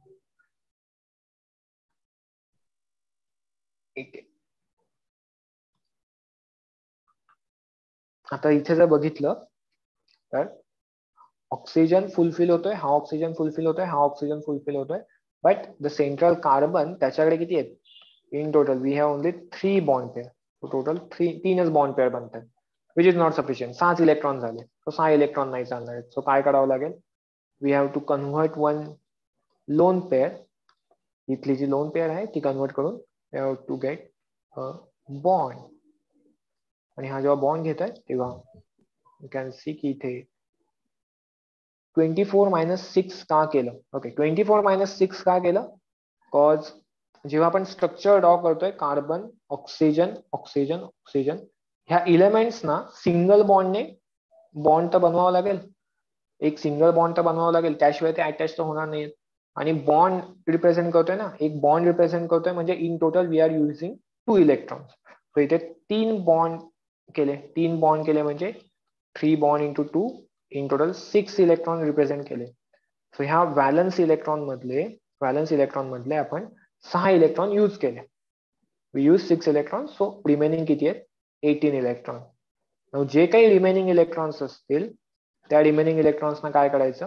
आता इथे जर बघितलं तर ऑक्सिजन फुलफिल होतोय, हा ऑक्सिजन फुलफिल होतोय, हा ऑक्सिजन फुलफिल होतोय. बट द सेंट्रल कार्बन त्याच्याकडे किती आहेत in total we have only three bond pair. Total three तीनच बॉन्ड पेअर बनतात विच इज नॉट सफिशियंट. सहाच इलेक्ट्रॉन झाले. सो सहा इलेक्ट्रॉन नाही चालणार आहेत. सो काय करावं लागेल, we have to convert one lone pair. इथली जी लोन पेअर आहे ती कन्व्हर्ट करून we have to get a bond. आणि हा जेव्हा बॉन्ड घेतोय तेव्हा यू कॅन सी की इथे ट्वेंटी फोर मायनस सिक्स का केलं. Okay twenty four minus six का केलं, कॉज जेव्हा आपण स्ट्रक्चर ड्रॉ करतोय कार्बन ऑक्सिजन ऑक्सिजन ऑक्सिजन ह्या इलेमेंट्स ना सिंगल बॉन्डने बॉन्ड तर बनवावं लागेल. एक सिंगल बॉन्ड तर बनवावं लागेल, त्याशिवाय ते अटॅच तर होणार नाहीत. आणि बॉन्ड रिप्रेझेंट करतोय ना, एक बॉन्ड रिप्रेझेंट करतोय म्हणजे in total we are using two electrons. So इथे तीन बॉन्ड केले. तीन बॉन्ड केले म्हणजे three bond into two in total six electron represent केले. सो ह्या व्हॅलन्स इलेक्ट्रॉन मधले व्हॅलन्स इलेक्ट्रॉन मधले आपण सहा इलेक्ट्रॉन यूज केले. We use six electron. So remaining किती आहेत एटीन इलेक्ट्रॉन. जे काही रिमेनिंग इलेक्ट्रॉन्स असतील त्या रिमेनिंग इलेक्ट्रॉन्सना काय करायचं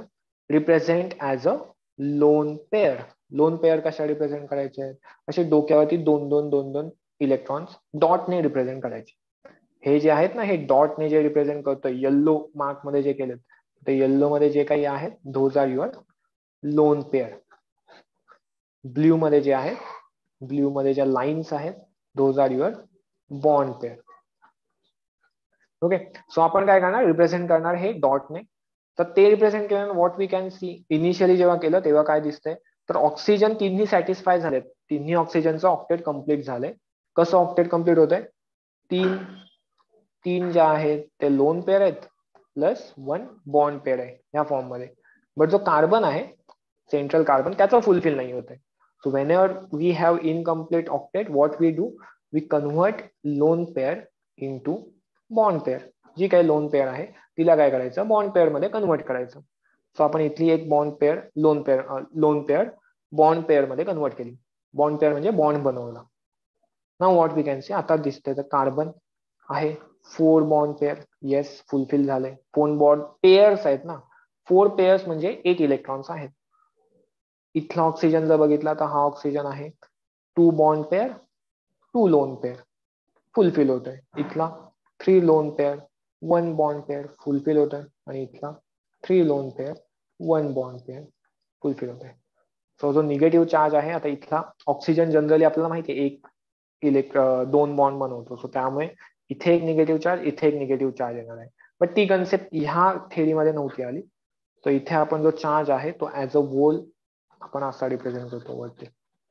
represent as a lone pair. Lone pair कशा रिप्रेझेंट करायचे आहेत, असे डोक्यावरती दोन दोन दोन दोन इलेक्ट्रॉन्स डॉटने रिप्रेझेंट करायचे. हे जे आहेत ना, हे डॉटने जे रिप्रेझेंट करतोय येल्लो मार्क मध्ये जे केलेत, ते येल्लो मध्ये जे काही आहेत those are your lone pair. Blue मध्ये जे आहेत, ब्ल्यू मध्ये ज्या लाईन्स आहेत those are your bond pair. Okay, so आपण काय करणार, रिप्रेझेंट करणार हे डॉटने. तर ते रिप्रेझेंट केल्यानंतर what we can see, initially जेव्हा केलं तेव्हा काय दिसतंय, तर ऑक्सिजन तिन्ही सॅटिस्फाय झालेत, तिन्ही ऑक्सिजनचं ऑक्टेट कम्प्लीट झालंय. कसं ऑक्टेट कम्प्लीट होत आहे, तीन तीन ज्या आहेत ते लोन पेअर आहेत प्लस वन बॉन्ड पेअर आहे या फॉर्म मध्ये. बट जो कार्बन आहे सेंट्रल कार्बन त्याचा फुलफिल नाही होत आहे. So whenever we have incomplete octet, what we do, we convert lone pair into bond pair. जी काही लोन पेअर आहे तिला काय करायचं, बॉन्ड पेअर मध्ये कन्व्हर्ट करायचं. सो आपण इथली एक bond pair lone pair lone pair bond pair मध्ये कन्व्हर्ट केली. बॉन्ड पेअर म्हणजे बॉन्ड बनवला. Now what we can see, आता दिसतंय तर कार्बन आहे four bond pair, yes fulfil झाले. फोर बॉन्ड पेअर्स आहेत ना, फोर पेअर्स म्हणजे एट इलेक्ट्रॉन्स आहेत. इथला ऑक्सिजन जर बघितला तर हा ऑक्सिजन आहे two bond pair two lone pair fulfil होतोय. इथला three lone pair one bond pair fulfil होतोय, आणि इथला three lone pair one bond pair fulfil होतोय. सो जो निगेटिव्ह चार्ज आहे, आता इथला ऑक्सिजन जनरली आपल्याला माहिती आहे एक इलेक्ट दोन बॉन्ड बनवतो, सो त्यामुळे इथे एक निगेटिव्ह चार्ज इथे एक निगेटिव्ह चार्ज येणार आहे. बट ती कन्सेप्ट ह्या थेअरीमध्ये नव्हती आली. तर इथे आपण जो चार्ज आहे तो ऍज अ होल आपण असा रिप्रेझेंट करतो वरती.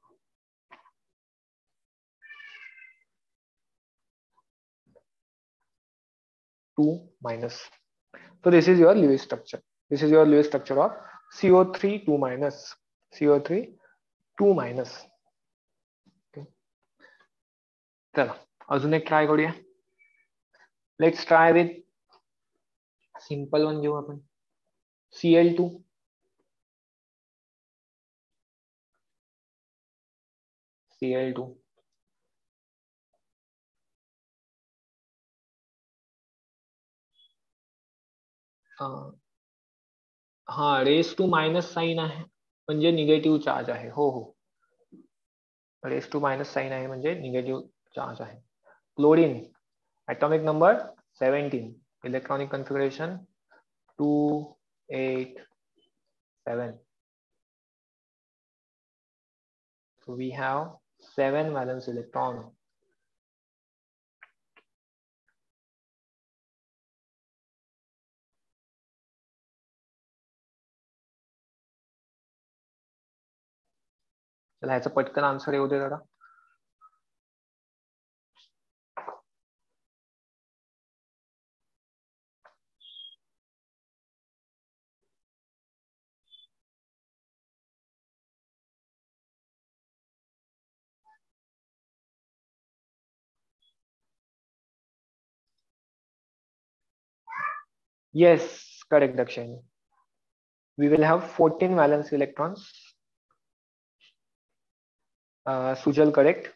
Two minus. So this is your Lewis structure. This is your Lewis structure of C O three two minus. C O three two minus. Okay. चला अजून एक ट्राय करूया. Let's try with simple one घेऊ आपण. C L two. C L two. Uh, हा raise two minus sign आहे म्हणजे negative charge आहे. हो हो, रेस टू मायनस साइन आहे म्हणजे निगेटिव्ह चार्ज आहे. Chlorine atomic number seventeen, electronic configuration two eight seven. So we have seven valence electron. चला ह्याचा पटकन आन्सर येऊ दे जरा. Yes, correct Dakshin. We will have fourteen valence electrons. Uh, Sujal, correct.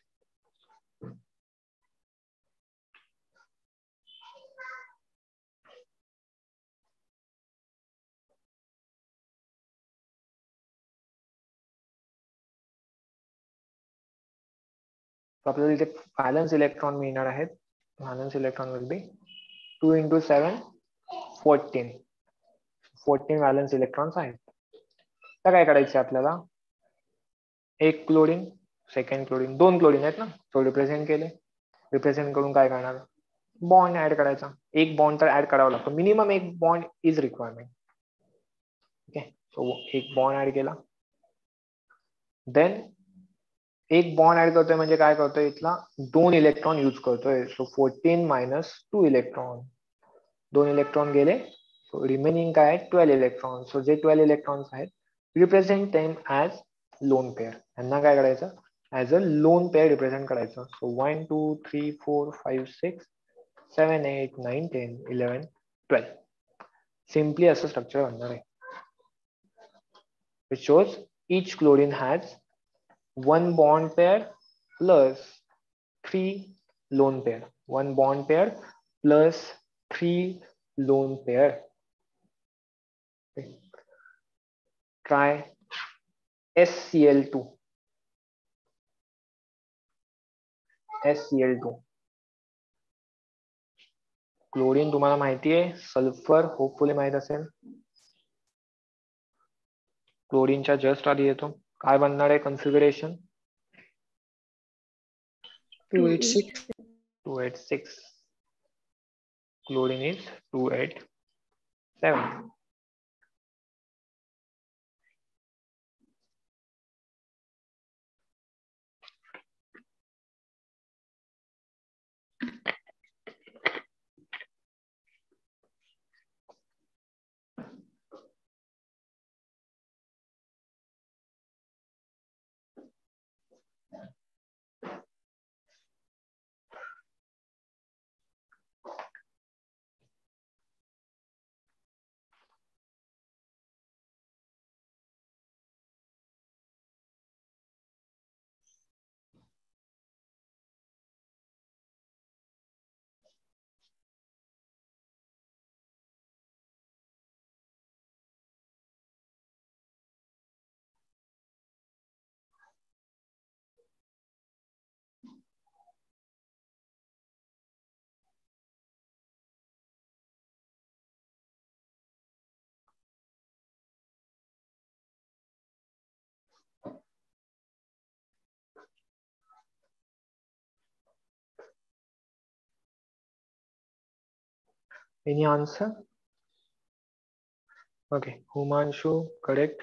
So आपल्याला इथे valence electron मिळणार आहेत. Valence electron will be two into seven, fourteen. fourteen valence electrons आहेत. तर काय करायचं आपल्याला, एक क्लोरीन सेकंड क्लोरीन दोन क्लोरीन आहेत ना, तो रिप्रेझेंट केले. रिप्रेझेंट करून काय करणार, बॉन्ड ऍड करायचा. एक बॉन्ड तर ऍड करावा लागतो, मिनिमम एक bond is requirement. Okay, so एक बॉन्ड ऍड केला. देन एक बॉन्ड ऍड करतोय म्हणजे काय करतोय, इथला दोन इलेक्ट्रॉन यूज करतोय. So fourteen minus two electron, दोन इलेक्ट्रॉन गेले. सो रिमेनिंग काय आहे, ट्वेल्व इलेक्ट्रॉन. सो जे ट्वेल्व इलेक्ट्रॉन्स आहेत represent them as lone pair. यांना काय करायचं, as a lone pair represent करायचं. So one two three four five six seven eight nine ten eleven twelve. Simply असं structure बनणार आहे. It shows each chlorine has one bond pair plus three lone pair. One bond pair plus three lone pair. Okay. Try S C L two. S C L two. Chlorine तुम्हाला माहिती आहे, sulphur hopefully माहित असेल. क्लोरीनच्या just आधी येतो. काय बनणार आहे configuration? Two eight six. Two eight six. Chlorine is two eight seven. Any answer? Okay, Humanshu, correct.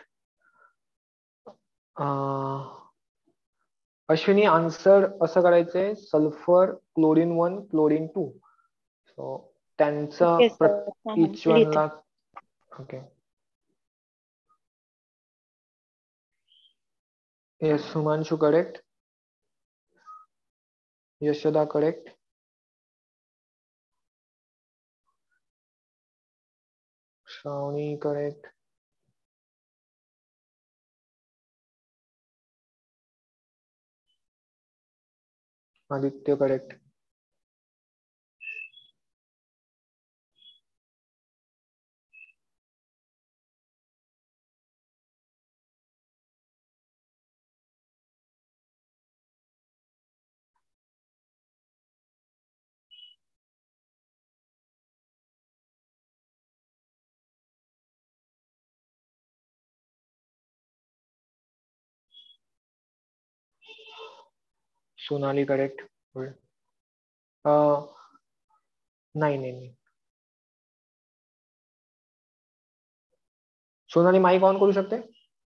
Uh, Ashwini answer असं करायचंय, sulphur chlorine one chlorine two. So त्यांचा इच वनला. Okay, yes Humanshu correct. Yashoda correct. Shravani correct. Aditya correct. Sonali correct. नाही नाही नाही Sonali mic on करू शकते?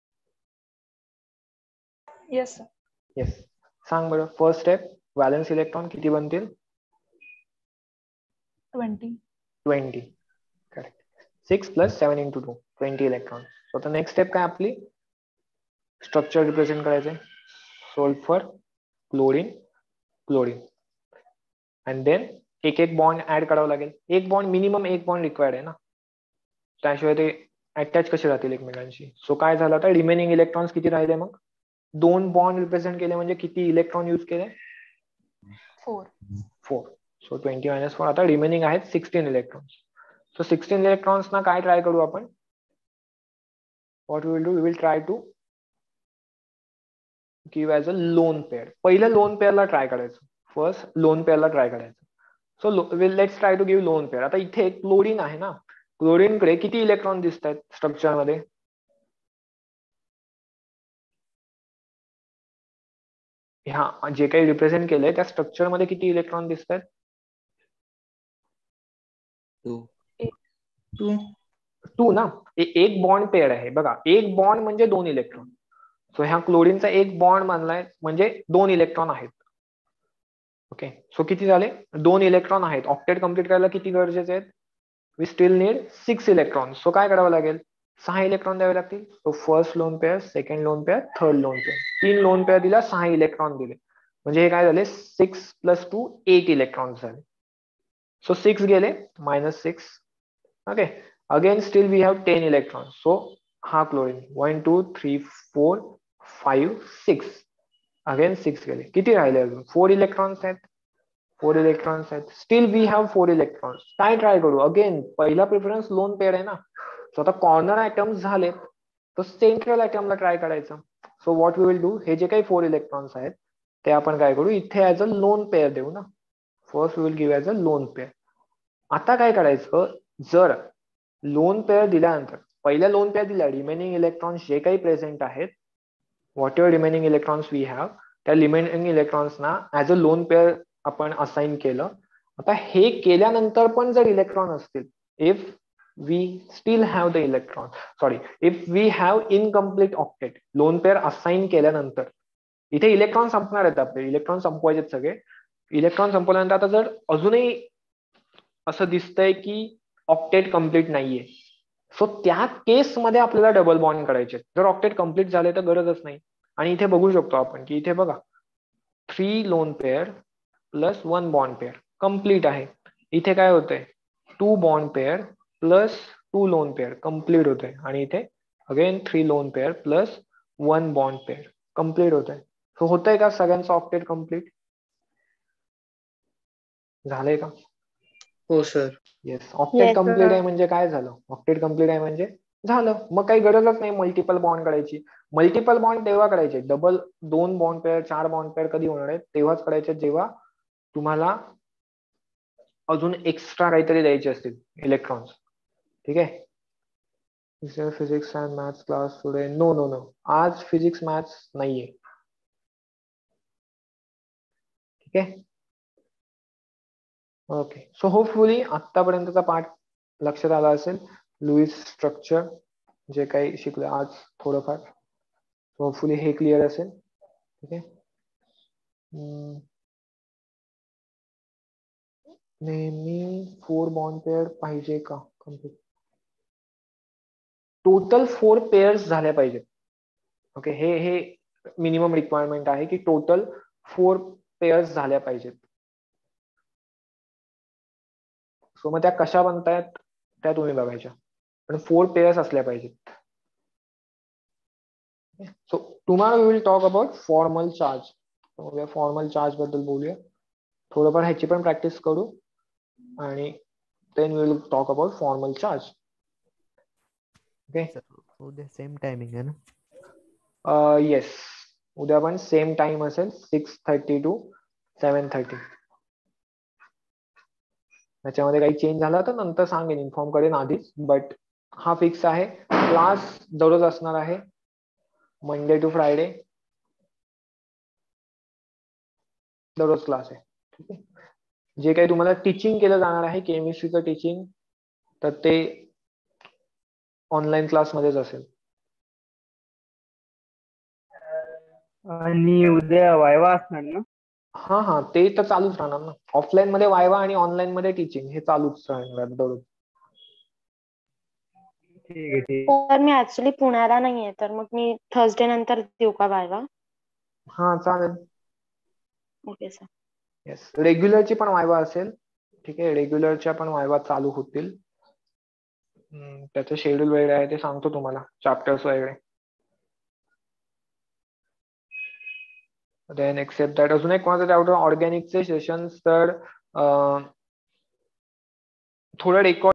Yes sir. Yes. सांग बरं, फर्स्ट स्टेप, व्हॅलेन्स इलेक्ट्रॉन किती बनतील? Twenty. Twenty. Correct. Six plus seven into two, twenty electron. So आता नेक्स्ट स्टेप काय आपली? स्ट्रक्चर रिप्रेझेंट करायचंय. Sulphur chlorine chlorine and then एक एक बॉन्ड ऍड करावं लागेल. एक बॉन्ड मिनिमम एक बॉन्ड रिक्वायर्ड आहे ना, त्याशिवाय ते अटॅच कसे राहतील एकमेकांशी. सो काय झालं आता, रिमेनिंग इलेक्ट्रॉन्स किती राहिले? मग दोन बॉन्ड रिप्रेझेंट केले म्हणजे किती इलेक्ट्रॉन युज केले? Four. Four. So twenty minus four. आता रिमेनिंग आहेत sixteen electrons. So sixteen electrons ना काय ट्राय करू आपण? What we will do, we will try to give as a lone pair. पहिलं लोन पेअरला ट्राय करायचं. फर्स्ट लोन पेअरला ट्राय करायचं. So will let's try to give lone pair. आता इथे क्लोरीन आहे ना, क्लोरीन कडे किती इलेक्ट्रॉन दिसत आहेत स्ट्रक्चर मध्ये? ह्या जे काही रिप्रेझेंट केलंय त्या स्ट्रक्चर मध्ये किती इलेक्ट्रॉन दिसत आहेत? टू. टू ना. एक बॉन्ड पेअर आहे बघा. एक बॉन्ड म्हणजे दोन इलेक्ट्रॉन. सो ह्या क्लोरीनचा एक बॉन्ड मानलाय म्हणजे दोन इलेक्ट्रॉन आहेत. ओके, सो किती झाले? दोन इलेक्ट्रॉन आहेत. ऑक्टेट कम्प्लीट करायला किती गरजेचे आहेत? We still need six electron. So काय करावं लागेल? सहा इलेक्ट्रॉन द्यावे लागतील. So first lone pair, second lone pair, third lone pair. तीन लोन पेअर दिला, सहा इलेक्ट्रॉन दिले. म्हणजे हे काय झाले? Six plus two eight electron झाले. सो सिक्स गेले, minus six. Okay, again still we have ten electron. So हा chlorine one two three four five six. Again six गेले. किती राहिले अजून? फोर इलेक्ट्रॉन्स आहेत. फोर इलेक्ट्रॉन्स आहेत. Still we have four electrons. काय ट्राय करू? अगेन पहिला प्रिफरन्स लोन पेअर आहे ना. सो आता कॉर्नर आयटम्स झालेत. तर सेंट्रल ऍटमला ट्राय करायचं. So what we will do, हे जे काही फोर इलेक्ट्रॉन्स आहेत ते आपण काय करू, इथे ऍज अ लोन पेअर देऊ ना. First we will give as a lone pair. आता काय करायचं, जर लोन पेअर दिल्यानंतर पहिल्या लोन पेअर दिल्या, रिमेनिंग इलेक्ट्रॉन्स जे काही प्रेझेंट आहेत, whatever remaining electrons we have, त्या रिमेनिंग इलेक्ट्रॉन्सना ऍज अ लोन पेअर आपण असाइन केलं. आता हे केल्यानंतर पण जर इलेक्ट्रॉन असतील, if we still have the electron, sorry if we have incomplete octet, lone pair assign केल्यानंतर इथे इलेक्ट्रॉन संपणार आहेत आपले, इलेक्ट्रॉन संपवायचे सगळे. इलेक्ट्रॉन संपवल्यानंतर आता जर अजूनही असं दिसतंय की ऑक्टेट कम्प्लीट नाहीये, सो त्या केसमध्ये आपल्याला डबल बॉन्ड करायचे. जर ऑक्टेट कम्प्लीट झाले तर गरजच नाही. आणि इथे बघू शकतो आपण की इथे बघा, three lone pair plus one bond pair complete आहे. इथे काय होतंय, two bond pair plus two lone pair complete होतंय. आणि इथे again three lone pair plus one bond pair complete होतंय. सो होतंय का सगळ्यांचं ऑक्टेट कम्प्लीट झालंय का? हो sir. Yes, octet Yes, complete sir. आहे म्हणजे काय झालं, ऑक्टेट कम्प्लीट आहे म्हणजे झालं. मग काही गरजच नाही मल्टिपल बॉन्ड करायची. मल्टिपल बॉन्ड तेव्हा करायचे, डबल दोन बॉन्ड पेअर चार बॉन्ड पेअर कधी होणार आहेत तेव्हाच करायचे, जेव्हा तुम्हाला अजून एक्स्ट्रा काहीतरी द्यायचे असतील इलेक्ट्रॉन्स. ठीक आहे. Physics and maths class today, no no no आज फिजिक्स मॅथ्स नाहीये. ठीक आहे. ओके, सो होपफुली आतापर्यंतचा पाठ लक्षात आला असेल. लुईस स्ट्रक्चर जे काही शिकलं आज थोडंफार, होपफुली हे क्लिअर असेल. ठीक आहे. नेहमी फोर बॉन्ड पेअर पाहिजे का कम्प्लीट, टोटल फोर पेअर्स झाल्या पाहिजेत. ओके, हे हे मिनिमम रिक्वायरमेंट आहे की टोटल फोर पेअर्स झाल्या पाहिजेत. सो मग त्या कशा बनतायत त्या तुम्ही बघायच्या, पण फोर पेअर्स असल्या पाहिजेत. So tomorrow we will talk about formal charge. Formal charge बद्दल बोलूया थोडंफार, ह्याची पण प्रॅक्टिस करू आणि then we will talk about formal charge. Okay, उद्या सेम टायमिंग आहे ना? येस, उद्या पण सेम टाइम असेल, six thirty to seven thirty. त्याच्यामध्ये काही चेंज झाला तर नंतर सांगेन, इन्फॉर्म करेन आधीच, बट हा फिक्स आहे. क्लास दररोज असणार आहे, मंडे टू फ्रायडे दररोज क्लास आहे. ठीक आहे. जे काही तुम्हाला टीचिंग केलं जाणार आहे केमिस्ट्रीचं टीचिंग, तर ते ऑनलाईन क्लासमध्येच असेल. आणि उद्या वायवा असणार ना? हा हा, ते तर चालूच राहणार ना. ऑफलाईन मध्ये वायवा आणि ऑनलाईन मध्ये टीचिंग हे चालूच राहणार दररोज. ठीक आहे ठीक तर मी ऍक्च्युली पुण्याला नाहीये, तर मग मी थर्सडे नंतर देऊ का वायवा? हा चालेल. Okay sir. येस, रेग्युलरची पण वायवा असेल. ठीक आहे, रेग्युलरच्या पण वायवा चालू होतील. हम्म, त्याचं शेड्यूल वगैरे आहे ते सांगतो तुम्हाला, चॅप्टर्स वगैरे. देन एक्सेप्ट दॅट, अजून एक कोणाचं डाऊट ऑर्गॅनिकचे सेशन्स, तर थोडं रेकॉर्ड